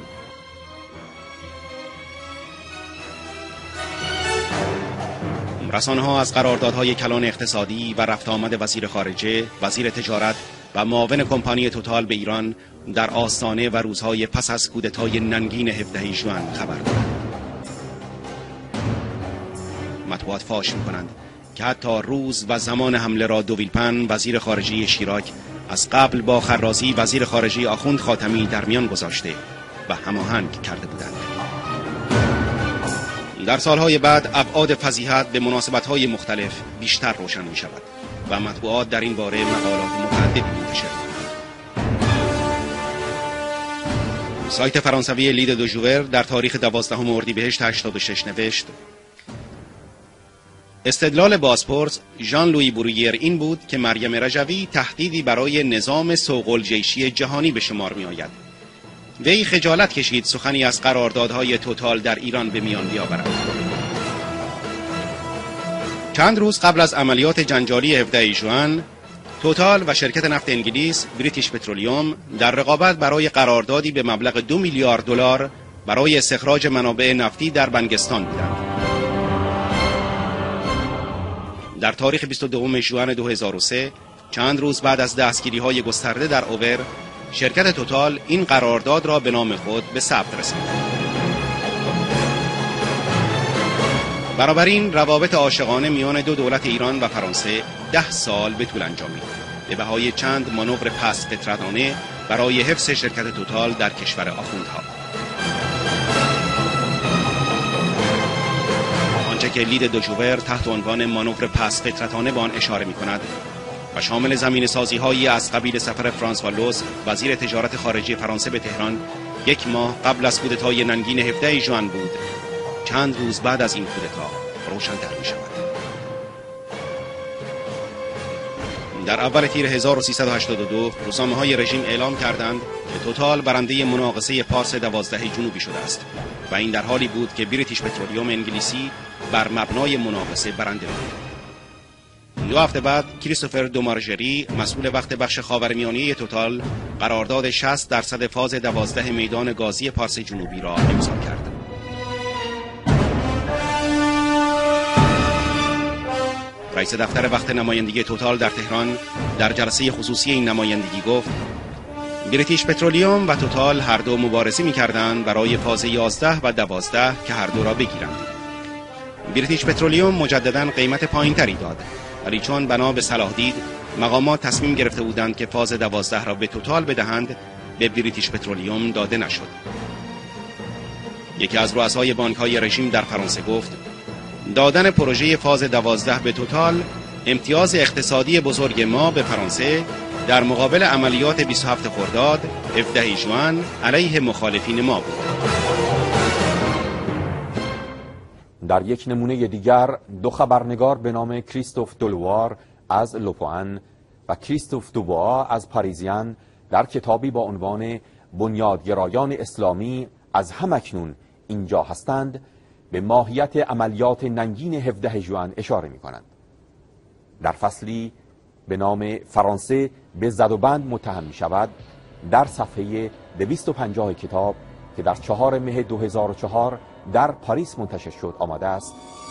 رسانه‌ها از قراردادهای کلان اقتصادی و رفت آمد وزیر خارجه، وزیر تجارت و معاون کمپانی توتال به ایران در آستانه و روزهای پس از کودتای ننگین هفدهم ژوئن خبر دادند. مطبوعات فاش می‌کنند که حتی روز و زمان حمله را دو ویلپن وزیر خارجه شیراک از قبل با خرازی وزیر خارجه آخوند خاتمی در میان گذاشته و هماهنگ کرده بودند. در سالهای بعد ابعاد فضیحت به مناسبت‌های مختلف بیشتر روشن می‌شود و مطبوعات در این باره مقالات متعددی منتشر می‌کنند. سایت فرانسوی لید دو ژوور در تاریخ دوازدهم اردیبهشت هشتاد و شش نوشت: استدلال بازپرس ژان لویی برویر این بود که مریم رجوی تهدیدی برای نظام سوق‌الجیشی جهانی به شمار می‌آید. وی خجالت کشید سخنی از قراردادهای توتال در ایران به میان بیاورد. چند روز قبل از عملیات جنجالی هفدهم ژوئن، توتال و شرکت نفت انگلیس بریتیش پترولیوم در رقابت برای قراردادی به مبلغ دو میلیارد دلار برای استخراج منابع نفتی در بنگستان بودند. در تاریخ بیست و دوم ژوئن دو هزار و سه، چند روز بعد از دستگیری‌های گسترده در اوور، شرکت توتال این قرارداد را به نام خود به ثبت رساند. بنابراین روابط عاشقانه میان دو دولت ایران و فرانسه ده سال به طول انجامید به بهای چند مانور پست فطرتانه برای حفظ شرکت توتال در کشور آخوندها. آنچه که لید دو ژوور تحت عنوان مانور پست فطرتانه به آن اشاره می‌کند و شامل زمین سازی هایی از قبیل سفر فرانس والوز وزیر تجارت خارجی فرانسه به تهران یک ماه قبل از کودتای ننگین هفدهم ژوئن بود، چند روز بعد از این کودتا روشن‌تر می شود. در اول تیر هزار و سیصد و هشتاد و دو روزنامه های رژیم اعلام کردند که توتال برنده مناقصه پارس دوازده جنوبی شده است و این در حالی بود که بریتیش پترولیوم انگلیسی بر مبنای مناقصه برنده بود. دو هفته بعد کریستوفر دومارژری مسئول وقت بخش خاورمیانه توتال قرارداد شصت درصد فاز دوازده میدان گازی پارس جنوبی را امضا کرد. رئیس دفتر وقت نمایندگی توتال در تهران در جلسه خصوصی این نمایندگی گفت: بریتیش پترولیوم و توتال هر دو مبارزه می‌کردند برای فاز یازده و دوازده که هر دو را بگیرند. بریتیش پترولیوم مجدداً قیمت پایین‌تری داد، ولی چون بنا به صلاح دید مقامات تصمیم گرفته بودند که فاز دوازده را به توتال بدهند، به بریتیش پترولیوم داده نشد. یکی از رؤسای بانک‌های رژیم در فرانسه گفت: دادن پروژه فاز دوازده به توتال امتیاز اقتصادی بزرگ ما به فرانسه در مقابل عملیات بیست و هفتم خرداد هفدهم ژوئن علیه مخالفین ما بود. در یک نمونه دیگر دو خبرنگار به نام کریستوف دولوار از لوپوان و کریستوف دوبوا از پاریزیان در کتابی با عنوان بنیادگرایان اسلامی از همکنون اینجا هستند به ماهیت عملیات ننگین هفدهم ژوئن اشاره می کنند. در فصلی به نام فرانسه به زد و بند متهم می شود در صفحه دویست و پنجاه کتاب که در چهار مه دو هزار و چهار در پاریس منتشر شد آمده است: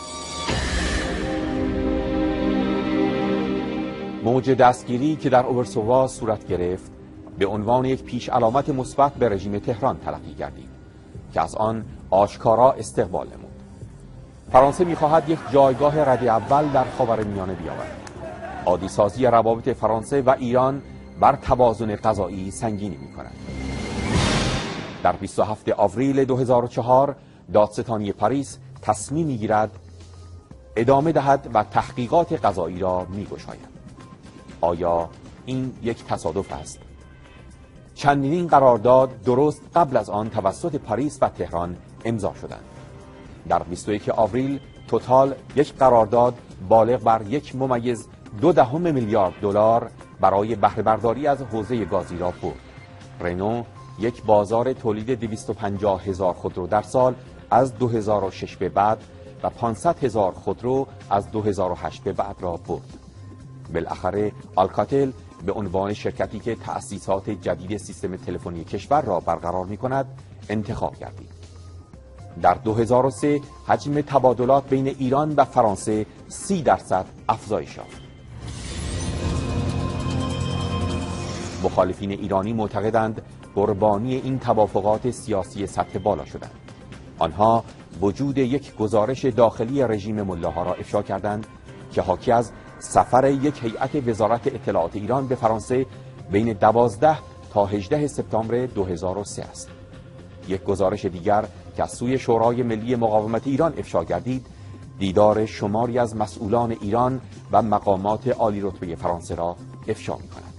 موج دستگیری که در اوورسوواز صورت گرفت به عنوان یک پیش علامت مثبت به رژیم تهران تلقی گردید که از آن آشکارا استقبال نمود. فرانسه می‌خواهد یک جایگاه رده اول در خاورمیانه بیاورد. عادی‌سازی روابط فرانسه و ایران بر توازن غذایی سنگینی می‌کند. در بیست و هفتم آوریل دو هزار و چهار دادستانی پاریس تصمیم می‌گیرد ادامه دهد و تحقیقات قضایی را می‌گشاید. آیا این یک تصادف است؟ چندین قرارداد درست قبل از آن توسط پاریس و تهران امضا شدند. در بیست و یکم آوریل توتال یک قرارداد بالغ بر یک ممیز دو دهم میلیارد دلار برای بهره برداری از حوزه گازی را برد. رنو یک بازار تولید دویست و پنجاه هزار خودرو در سال از دو هزار و شش به بعد و پانصد هزار خودرو از دو هزار و هشت به بعد را برد. بالاخره آلکاتل به عنوان شرکتی که تأسیسات جدید سیستم تلفنی کشور را برقرار می کند انتخاب گردید. در دو هزار و سه حجم تبادلات بین ایران و فرانسه سی درصد افزایش یافت. مخالفین ایرانی معتقدند قربانی این توافقات سیاسی سطح بالا شدند. آنها وجود یک گزارش داخلی رژیم ملاها را افشا کردند که حاکی از سفر یک هیئت وزارت اطلاعات ایران به فرانسه بین دوازده تا هجده سپتامبر دو هزار و سه است. یک گزارش دیگر که از سوی شورای ملی مقاومت ایران افشا گردید، دیدار شماری از مسئولان ایران و مقامات عالی رتبه فرانسه را افشا می کند.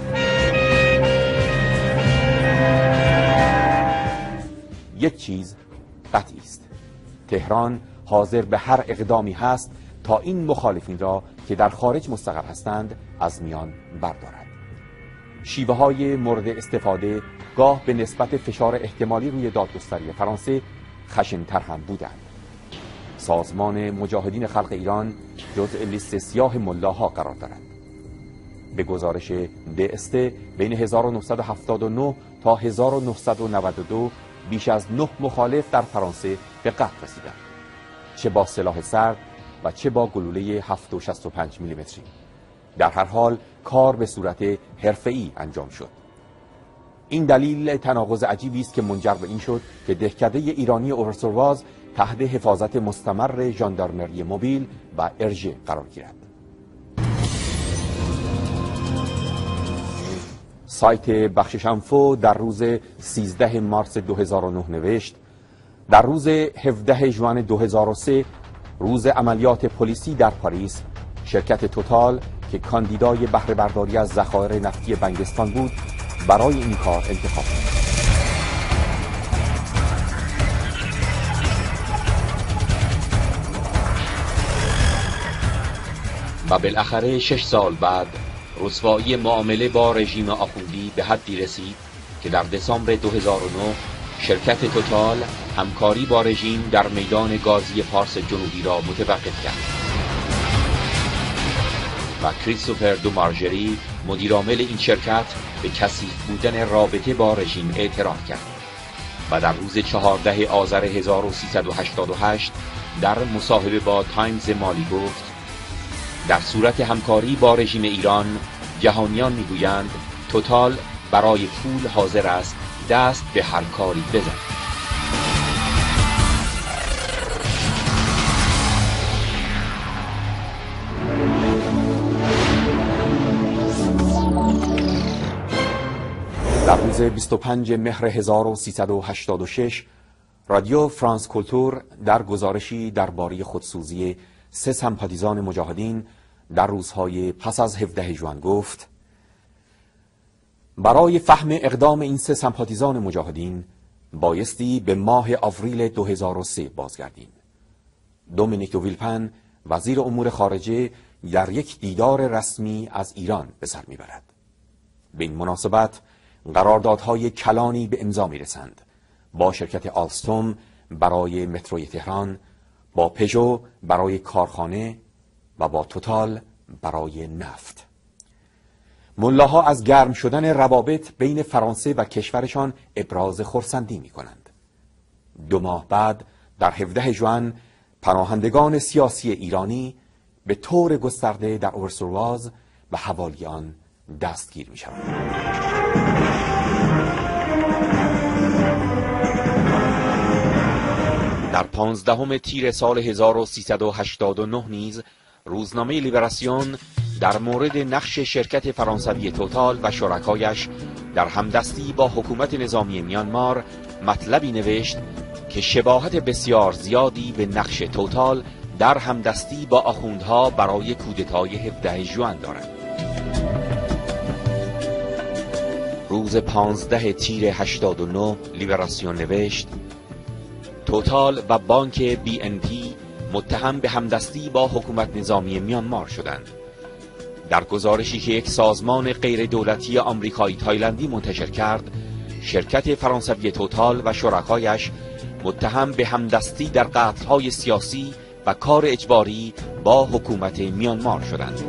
یک چیز قطعی است: تهران حاضر به هر اقدامی هست تا این مخالفین را که در خارج مستقر هستند از میان بردارد. شیوه های مورد استفاده گاه به نسبت فشار احتمالی روی دادگستری فرانسه خشن‌تر هم بودند. سازمان مجاهدین خلق ایران جزء لیست سیاه ملاها قرار دارد. به گزارش دسته بین هزار و نهصد و هفتاد و نه تا هزار و نهصد و نود و دو بیش از نه مخالف در فرانسه به قتل رسیدند، چه با سلاح سرد و چه با گلوله هفت و شصت و پنج میلیمتری. در هر حال کار به صورت حرفه‌ای انجام شد. این دلیل تناقض عجیبی است که منجر به این شد که دهکده ایرانی اوورسوواز تحت حفاظت مستمر ژاندارمری موبیل و ارژه قرار گیرد. سایت بخشش انفو در روز سیزدهم مارس دو هزار و نه نوشت: در روز هفدهم ژوئن دو هزار و سه، روز عملیات پلیسی در پاریس، شرکت توتال که کاندیدای بهره برداری از ذخایر نفتی بنگستان بود برای این کار انتخاب شد. و بالاخره شش سال بعد رسوایی معامله با رژیم آخوندی به حدی رسید که در دسامبر دو هزار و نه شرکت توتال همکاری با رژیم در میدان گازی پارس جنوبی را متوقف کرد و کریستوفر دو مارژری مدیرعامل این شرکت به کثیف بودن رابطه با رژیم اعتراف کرد و در روز چهاردهم آذر هزار و سیصد و هشتاد و هشت در مصاحبه با تایمز مالی گفت: در صورت همکاری با رژیم ایران جهانیان میگویند توتال برای پول حاضر است دست به هر کاری بزند. در روز بیست و پنجم مهر هزار و سیصد و هشتاد و شش رادیو فرانس کولتور در گزارشی درباره خودسوزی سه سمپاتیزان مجاهدین در روزهای پس از هفدهم ژوئن گفت: برای فهم اقدام این سه سمپاتیزان مجاهدین بایستی به ماه آوریل دو هزار و سه بازگردیم. دومینیک دو ویلپن وزیر امور خارجه در یک دیدار رسمی از ایران به سر میبرد. به این مناسبت قراردادهای کلانی به امضا میرسند با شرکت آلستوم برای متروی تهران، با پژو برای کارخانه و با توتال برای نفت. ملاها از گرم شدن روابط بین فرانسه و کشورشان ابراز خرسندی می کنند. دو ماه بعد در هفدهم ژوئن پناهندگان سیاسی ایرانی به طور گسترده در اورسرواز و حوالی آن دستگیر می شوند. در پانزدهم تیر سال هزار و سیصد و هشتاد و نه نیز روزنامه لیبراسیون در مورد نقش شرکت فرانسوی توتال و شرکایش در همدستی با حکومت نظامی میانمار مطلبی نوشت که شباهت بسیار زیادی به نقش توتال در همدستی با آخوندها برای کودتای هفدهم ژوئن دارد. روز پانزده تیر هشتاد و نه لیبراسیون نوشت: توتال و بانک بی ان پی متهم به همدستی با حکومت نظامی میانمار شدند. در گزارشی که یک سازمان غیر دولتی آمریکایی تایلندی منتشر کرد، شرکت فرانسوی توتال و شرکایش متهم به همدستی در قتل‌های سیاسی و کار اجباری با حکومت میانمار شدند.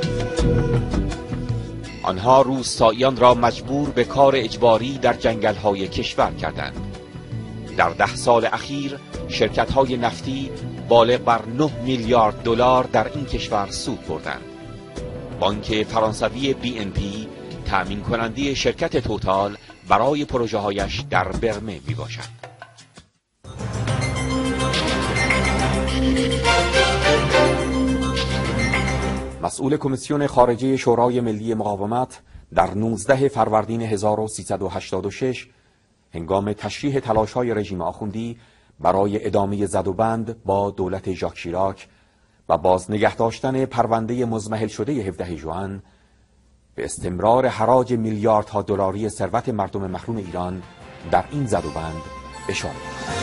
آنها روستاییان را مجبور به کار اجباری در جنگل‌های کشور کردند. در ده سال اخیر شرکت‌های نفتی بالغ بر نه میلیارد دلار در این کشور سود بردند. بانک فرانسوی بی ان پی تأمین کننده شرکت توتال برای پروژه هایش در برمه می باشد. مسئول کمیسیون خارجه شورای ملی مقاومت در نوزدهم فروردین هزار و سیصد و هشتاد و شش هنگام تشریح تلاش‌های رژیم آخوندی برای ادامه زدوبند با دولت ژاک شیراک و باز نگه داشتن پرونده مزمحل شده هفدهم ژوئن به استمرار حراج میلیاردها دلاری ثروت مردم محروم ایران در این زدوبند اشاره کرد.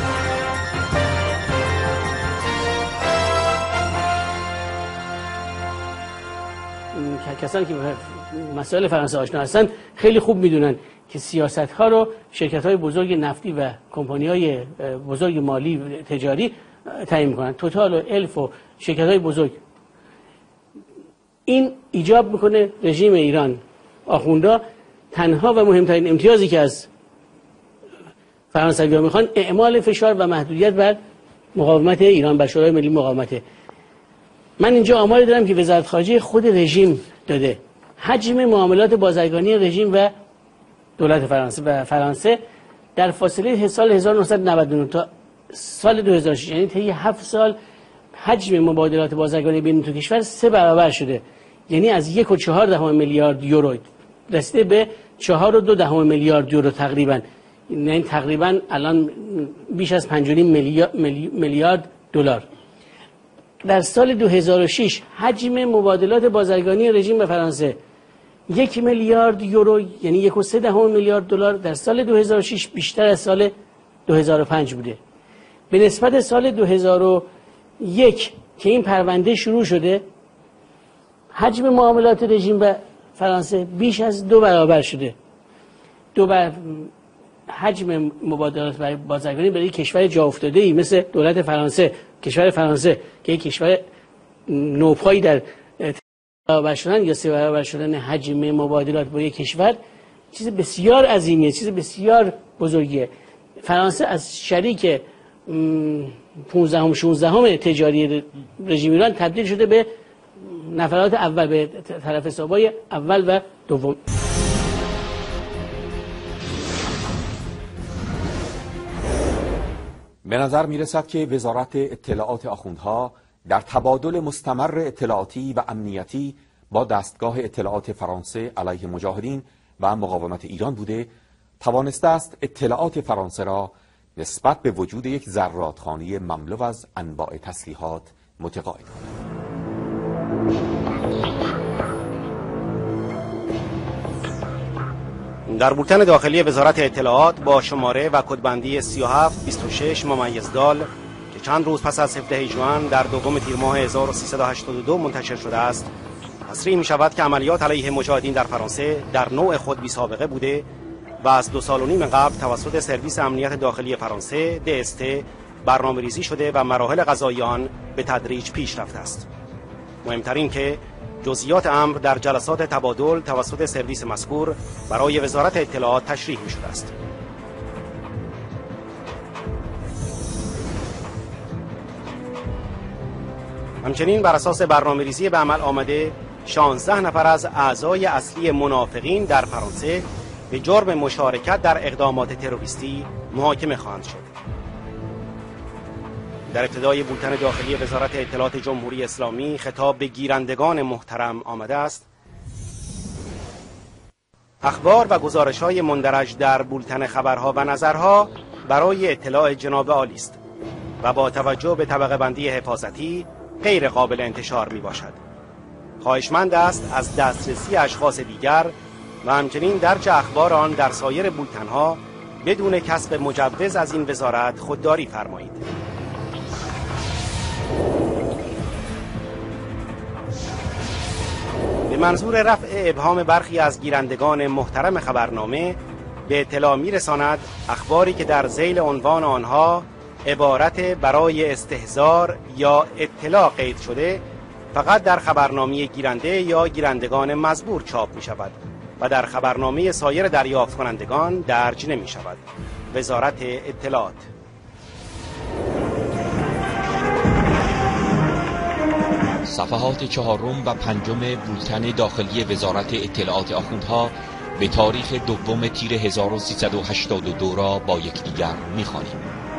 کسانی که مسائل فرانسه آشنا هستند خیلی خوب میدونن که سیاست‌ها رو شرکت‌های بزرگ نفتی و کمپانی‌های بزرگ مالی تجاری تعیین می‌کنن. توتال و الف و شرکت‌های بزرگ. این ایجاب می‌کنه رژیم ایران آخوندا تنها و مهمترین امتیازی که از فرانسوی‌ها می‌خوان اعمال فشار و محدودیت بر مقاومت ایران، بر شورای ملی مقاومت. من اینجا آماری دارم که وزارت خارجه خود رژیم داده. حجم معاملات بازرگانی رژیم و دولت فرانسه و فرانسه در فاصله سال هزار و نهصد و نود و نه تا سال دو هزار و شش، یعنی طی هفت سال، حجم مبادلات بازرگانی بین دو کشور سه برابر شده. یعنی از یک و چهار دهم میلیارد یورو رسیده به چهار و دو دهم میلیارد یورو تقریبا. یعنی تقریبا الان بیش از پنج و نیم میلیارد میلیارد دلار. در سال دو هزار و شش حجم مبادلات بازرگانی رژیم و فرانسه یک میلیارد یورو، یعنی یک و سه دهم میلیارد دلار، در سال دو هزار و شش بیشتر از سال دو هزار و پنج بوده. به نسبت سال دو هزار و یک که این پرونده شروع شده، حجم معاملات رژیم و فرانسه بیش از دو برابر شده. دو بر حجم مبادلات برای بازرگانی برای کشور جا افتاده‌ای مثل دولت فرانسه، کشور فرانسه که یک کشور نوپایی در برابر شدن یا سه برابر شدن حجم مبادلات با یک کشور چیز بسیار عظیمیه، چیز بسیار بزرگیه. فرانسه از شریک پانزدهم شانزدهم تجاری رژیم ایران تبدیل شده به نفرات اول، به طرف حسابای اول و دوم. به نظر می رسد که وزارت اطلاعات آخوندها در تبادل مستمر اطلاعاتی و امنیتی با دستگاه اطلاعات فرانسه علیه مجاهدین و مقاومت ایران بوده، توانسته است اطلاعات فرانسه را نسبت به وجود یک زرادخانه مملو از انواع تسلیحات متقاعد کنند. در بولتن داخلی وزارت اطلاعات با شماره و کدبندی سی و هفت بیست و شش ممیز دال که چند روز پس از هفدهم ژوئن در دوم تیر ماه هزار و سیصد و هشتاد و دو منتشر شده است، تصریح می شود که عملیات علیه مجاهدین در فرانسه در نوع خود بی سابقه بوده و از دو سال و نیم قبل توسط سرویس امنیت داخلی فرانسه دی اس تی برنامه ریزی شده و مراحل قضایی آن به تدریج پیش رفته است. مهمترین که جزئیات امر در جلسات تبادل توسط سرویس مذکور برای وزارت اطلاعات تشریح می شده است. همچنین بر اساس برنامه‌ریزی به عمل آمده شانزده نفر از اعضای اصلی منافقین در فرانسه به جرم مشارکت در اقدامات تروریستی محاکمه خواهند شد. در ابتدای بولتن داخلی وزارت اطلاعات جمهوری اسلامی خطاب به گیرندگان محترم آمده است: اخبار و گزارش‌های مندرج در بولتن خبرها و نظرها برای اطلاع جناب عالی است و با توجه به طبقه بندی حفاظتی غیر قابل انتشار می باشد. خواهشمند است از دسترسی اشخاص دیگر و همچنین درج اخبار آن در سایر بولتن‌ها بدون کسب مجوز از این وزارت خودداری فرمایید. به منظور رفع ابهام برخی از گیرندگان محترم خبرنامه به اطلاع می‌رساند اخباری که در ذیل عنوان آنها عبارت برای استحضار یا اطلاع قید شده فقط در خبرنامه گیرنده یا گیرندگان مزبور چاپ می شود و در خبرنامه سایر دریافت کنندگان درج نمی شود. وزارت اطلاعات. صفحات چهارم و پنجم بولتن داخلی وزارت اطلاعات آخوندها به تاریخ دوم تیر هزار و سیصد و هشتاد و دو را با یکدیگر می‌خوانیم.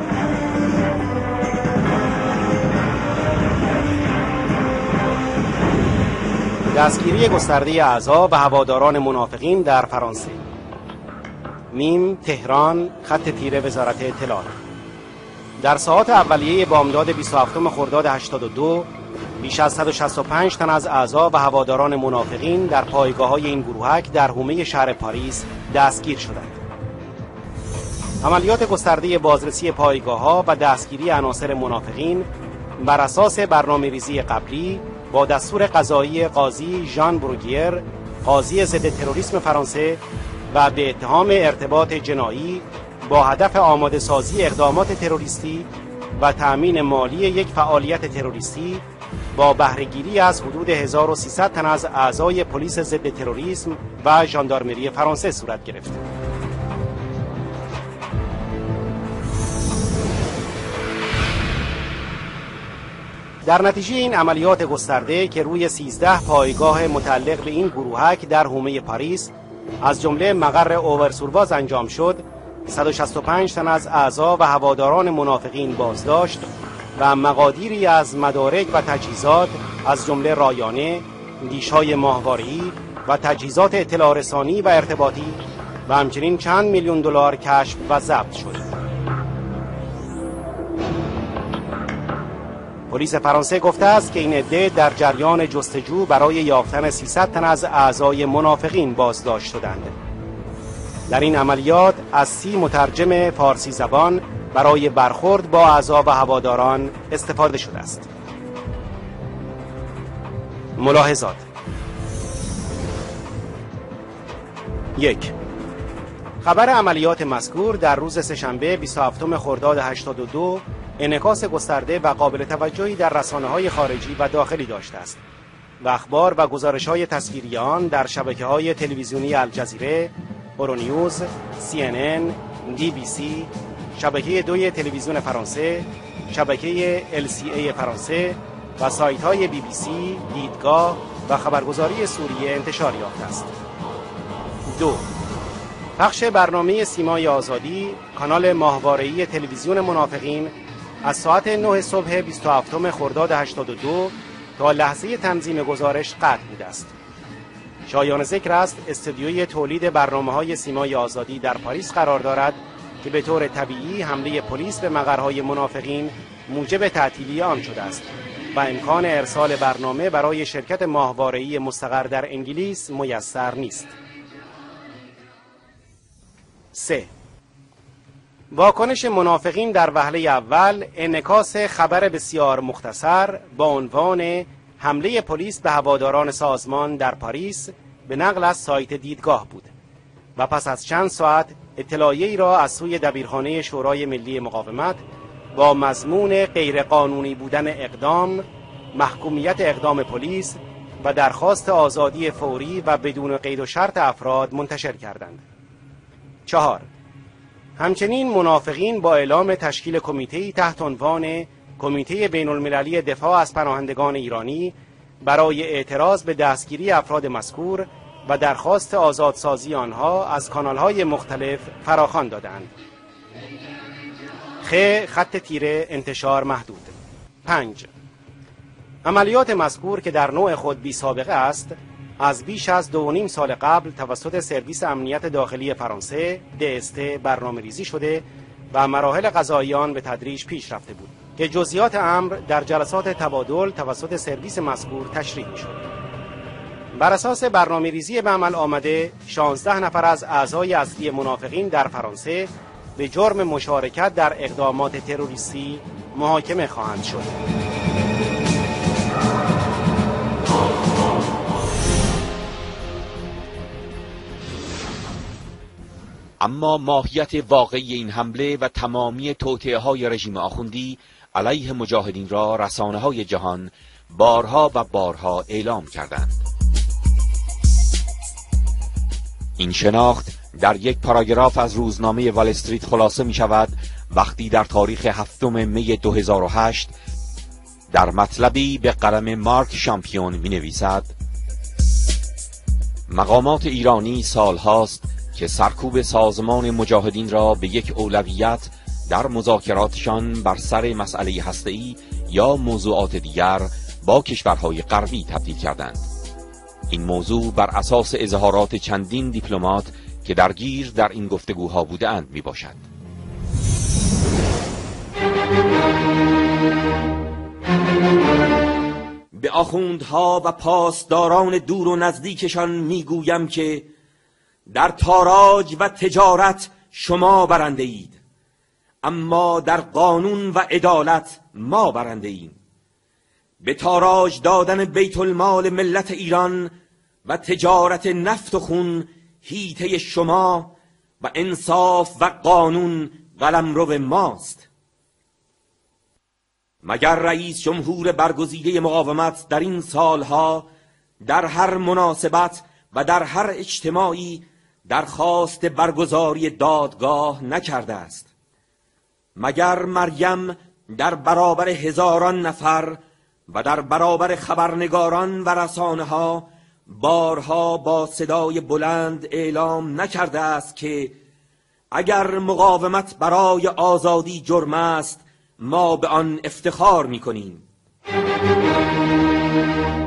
دستگیری گسترده اعضا و هواداران منافقین در فرانسه. میم تهران، خط تیر وزارت اطلاعات. در ساعات اولیه بامداد بیست و هفتم خرداد هشتاد و دو بیش از صد و شصت و پنج تن از اعضا و هواداران منافقین در پایگاه‌های این گروهک در حومه شهر پاریس دستگیر شدند. عملیات گسترده بازرسی پایگاه‌ها و دستگیری عناصر منافقین بر اساس برنامه‌ریزی قبلی با دستور قضایی قاضی ژان بروگیر، قاضی ضد تروریسم فرانسه و به اتهام ارتباط جنایی با هدف آماده سازی اقدامات تروریستی و تأمین مالی یک فعالیت تروریستی با بهره‌گیری از حدود هزار و سیصد تن از اعضای پلیس ضد تروریسم و ژاندارمری فرانسه صورت گرفت. در نتیجه این عملیات گسترده که روی سیزده پایگاه متعلق به این گروهک در حومه پاریس از جمله مقر اوورسورواز انجام شد، صد و شصت و پنج تن از اعضا و هواداران منافقین بازداشت و مقادیری از مدارک و تجهیزات از جمله رایانه، دیش‌های ماهواره‌ای و تجهیزات اطلاع رسانی و ارتباطی و همچنین چند میلیون دلار کشف و ضبط شد. پلیس فرانسه گفته است که این عده در جریان جستجو برای یافتن سیصد تن از اعضای منافقین بازداشت شدند. در این عملیات از سی مترجم فارسی زبان برای برخورد با اعضا و هواداران استفاده شده است. ملاحظات: یک. خبر عملیات مذکور در روز سه‌شنبه بیست و هفتم خرداد هشتاد و دو انعکاس گسترده و قابل توجهی در رسانه‌های خارجی و داخلی داشته است و اخبار و گزارش‌های تصویری آن در شبکه‌های تلویزیونی الجزیره، اورونیوز، سی ان ان، دی بی سی، شبکه دوی تلویزیون فرانسه، شبکه ال سی ای فرانسه و سایت‌های بی بی سی، دیدگاه و خبرگزاری سوریه انتشار یافته است. دو. پخش برنامه سیمای آزادی، کانال ماهواره‌ای تلویزیون منافقین از ساعت نه صبح بیست و هفتم خرداد هشتاد و دو تا لحظه تنظیم گزارش قطع بوده است. شایان ذکر است استودیوی تولید برنامه‌های سیمای آزادی در پاریس قرار دارد که به طور طبیعی حمله پلیس به مقرهای منافقین موجب تعطیلی آن شده است و امکان ارسال برنامه برای شرکت ماهواره‌ای مستقر در انگلیس میسر نیست. سه. واکنش منافقین در وهله اول انعکاس خبر بسیار مختصر با عنوان حمله پلیس به هواداران سازمان در پاریس به نقل از سایت دیدگاه بود و پس از چند ساعت اطلاعیه‌ای را از سوی دبیرخانه شورای ملی مقاومت با مضمون غیرقانونی بودن اقدام، محکومیت اقدام پلیس و درخواست آزادی فوری و بدون قید و شرط افراد منتشر کردند. چهار. همچنین منافقین با اعلام تشکیل کمیته‌ای تحت عنوان کمیته بین المللی دفاع از پناهندگان ایرانی برای اعتراض به دستگیری افراد مذکور و درخواست آزادسازی آنها از کانال‌های مختلف فراخوان دادند. خ. خط تیره انتشار محدود. پنج. عملیات مذکور که در نوع خود بی سابقه است، از بیش از دو و نیم سال قبل توسط سرویس امنیت داخلی فرانسه دی اس تی برنامه ریزی شده و مراحل قضایی آن به تدریج پیش رفته بود که جزئیات امر در جلسات تبادل توسط سرویس مذکور تشریح می شد. بر اساس برنامه ریزی به عمل آمده، شانزده نفر از اعضای اصلی منافقین در فرانسه به جرم مشارکت در اقدامات تروریستی محاکمه خواهند شد. اما ماهیت واقعی این حمله و تمامی توطئه‌های رژیم آخوندی علیه مجاهدین را رسانه‌های جهان بارها و بارها اعلام کردند. این شناخت در یک پاراگراف از روزنامه وال استریت خلاصه می شود وقتی در تاریخ هفتم می دو هزار و هشت در مطلبی به قلم مارک شامپیون می نویسد: مقامات ایرانی سالهاست که سرکوب سازمان مجاهدین را به یک اولویت در مذاکراتشان بر سر مسئله هسته‌ای یا موضوعات دیگر با کشورهای غربی تبدیل کردند. این موضوع بر اساس اظهارات چندین دیپلمات که درگیر در این گفتگوها بودند می باشد. به آخوندها و پاسداران دور و نزدیکشان می گویم که در تاراج و تجارت شما برنده اید، اما در قانون و عدالت ما برنده ایم. به تاراج دادن بیت المال ملت ایران و تجارت نفت و خون هیته شما و انصاف و قانون قلمرو ماست. مگر رئیس جمهور برگزیده مقاومت در این سالها در هر مناسبت و در هر اجتماعی درخواست برگزاری دادگاه نکرده است؟ مگر مریم در برابر هزاران نفر و در برابر خبرنگاران و رسانه ها بارها با صدای بلند اعلام نکرده است که اگر مقاومت برای آزادی جرم است ما به آن افتخار می کنیم؟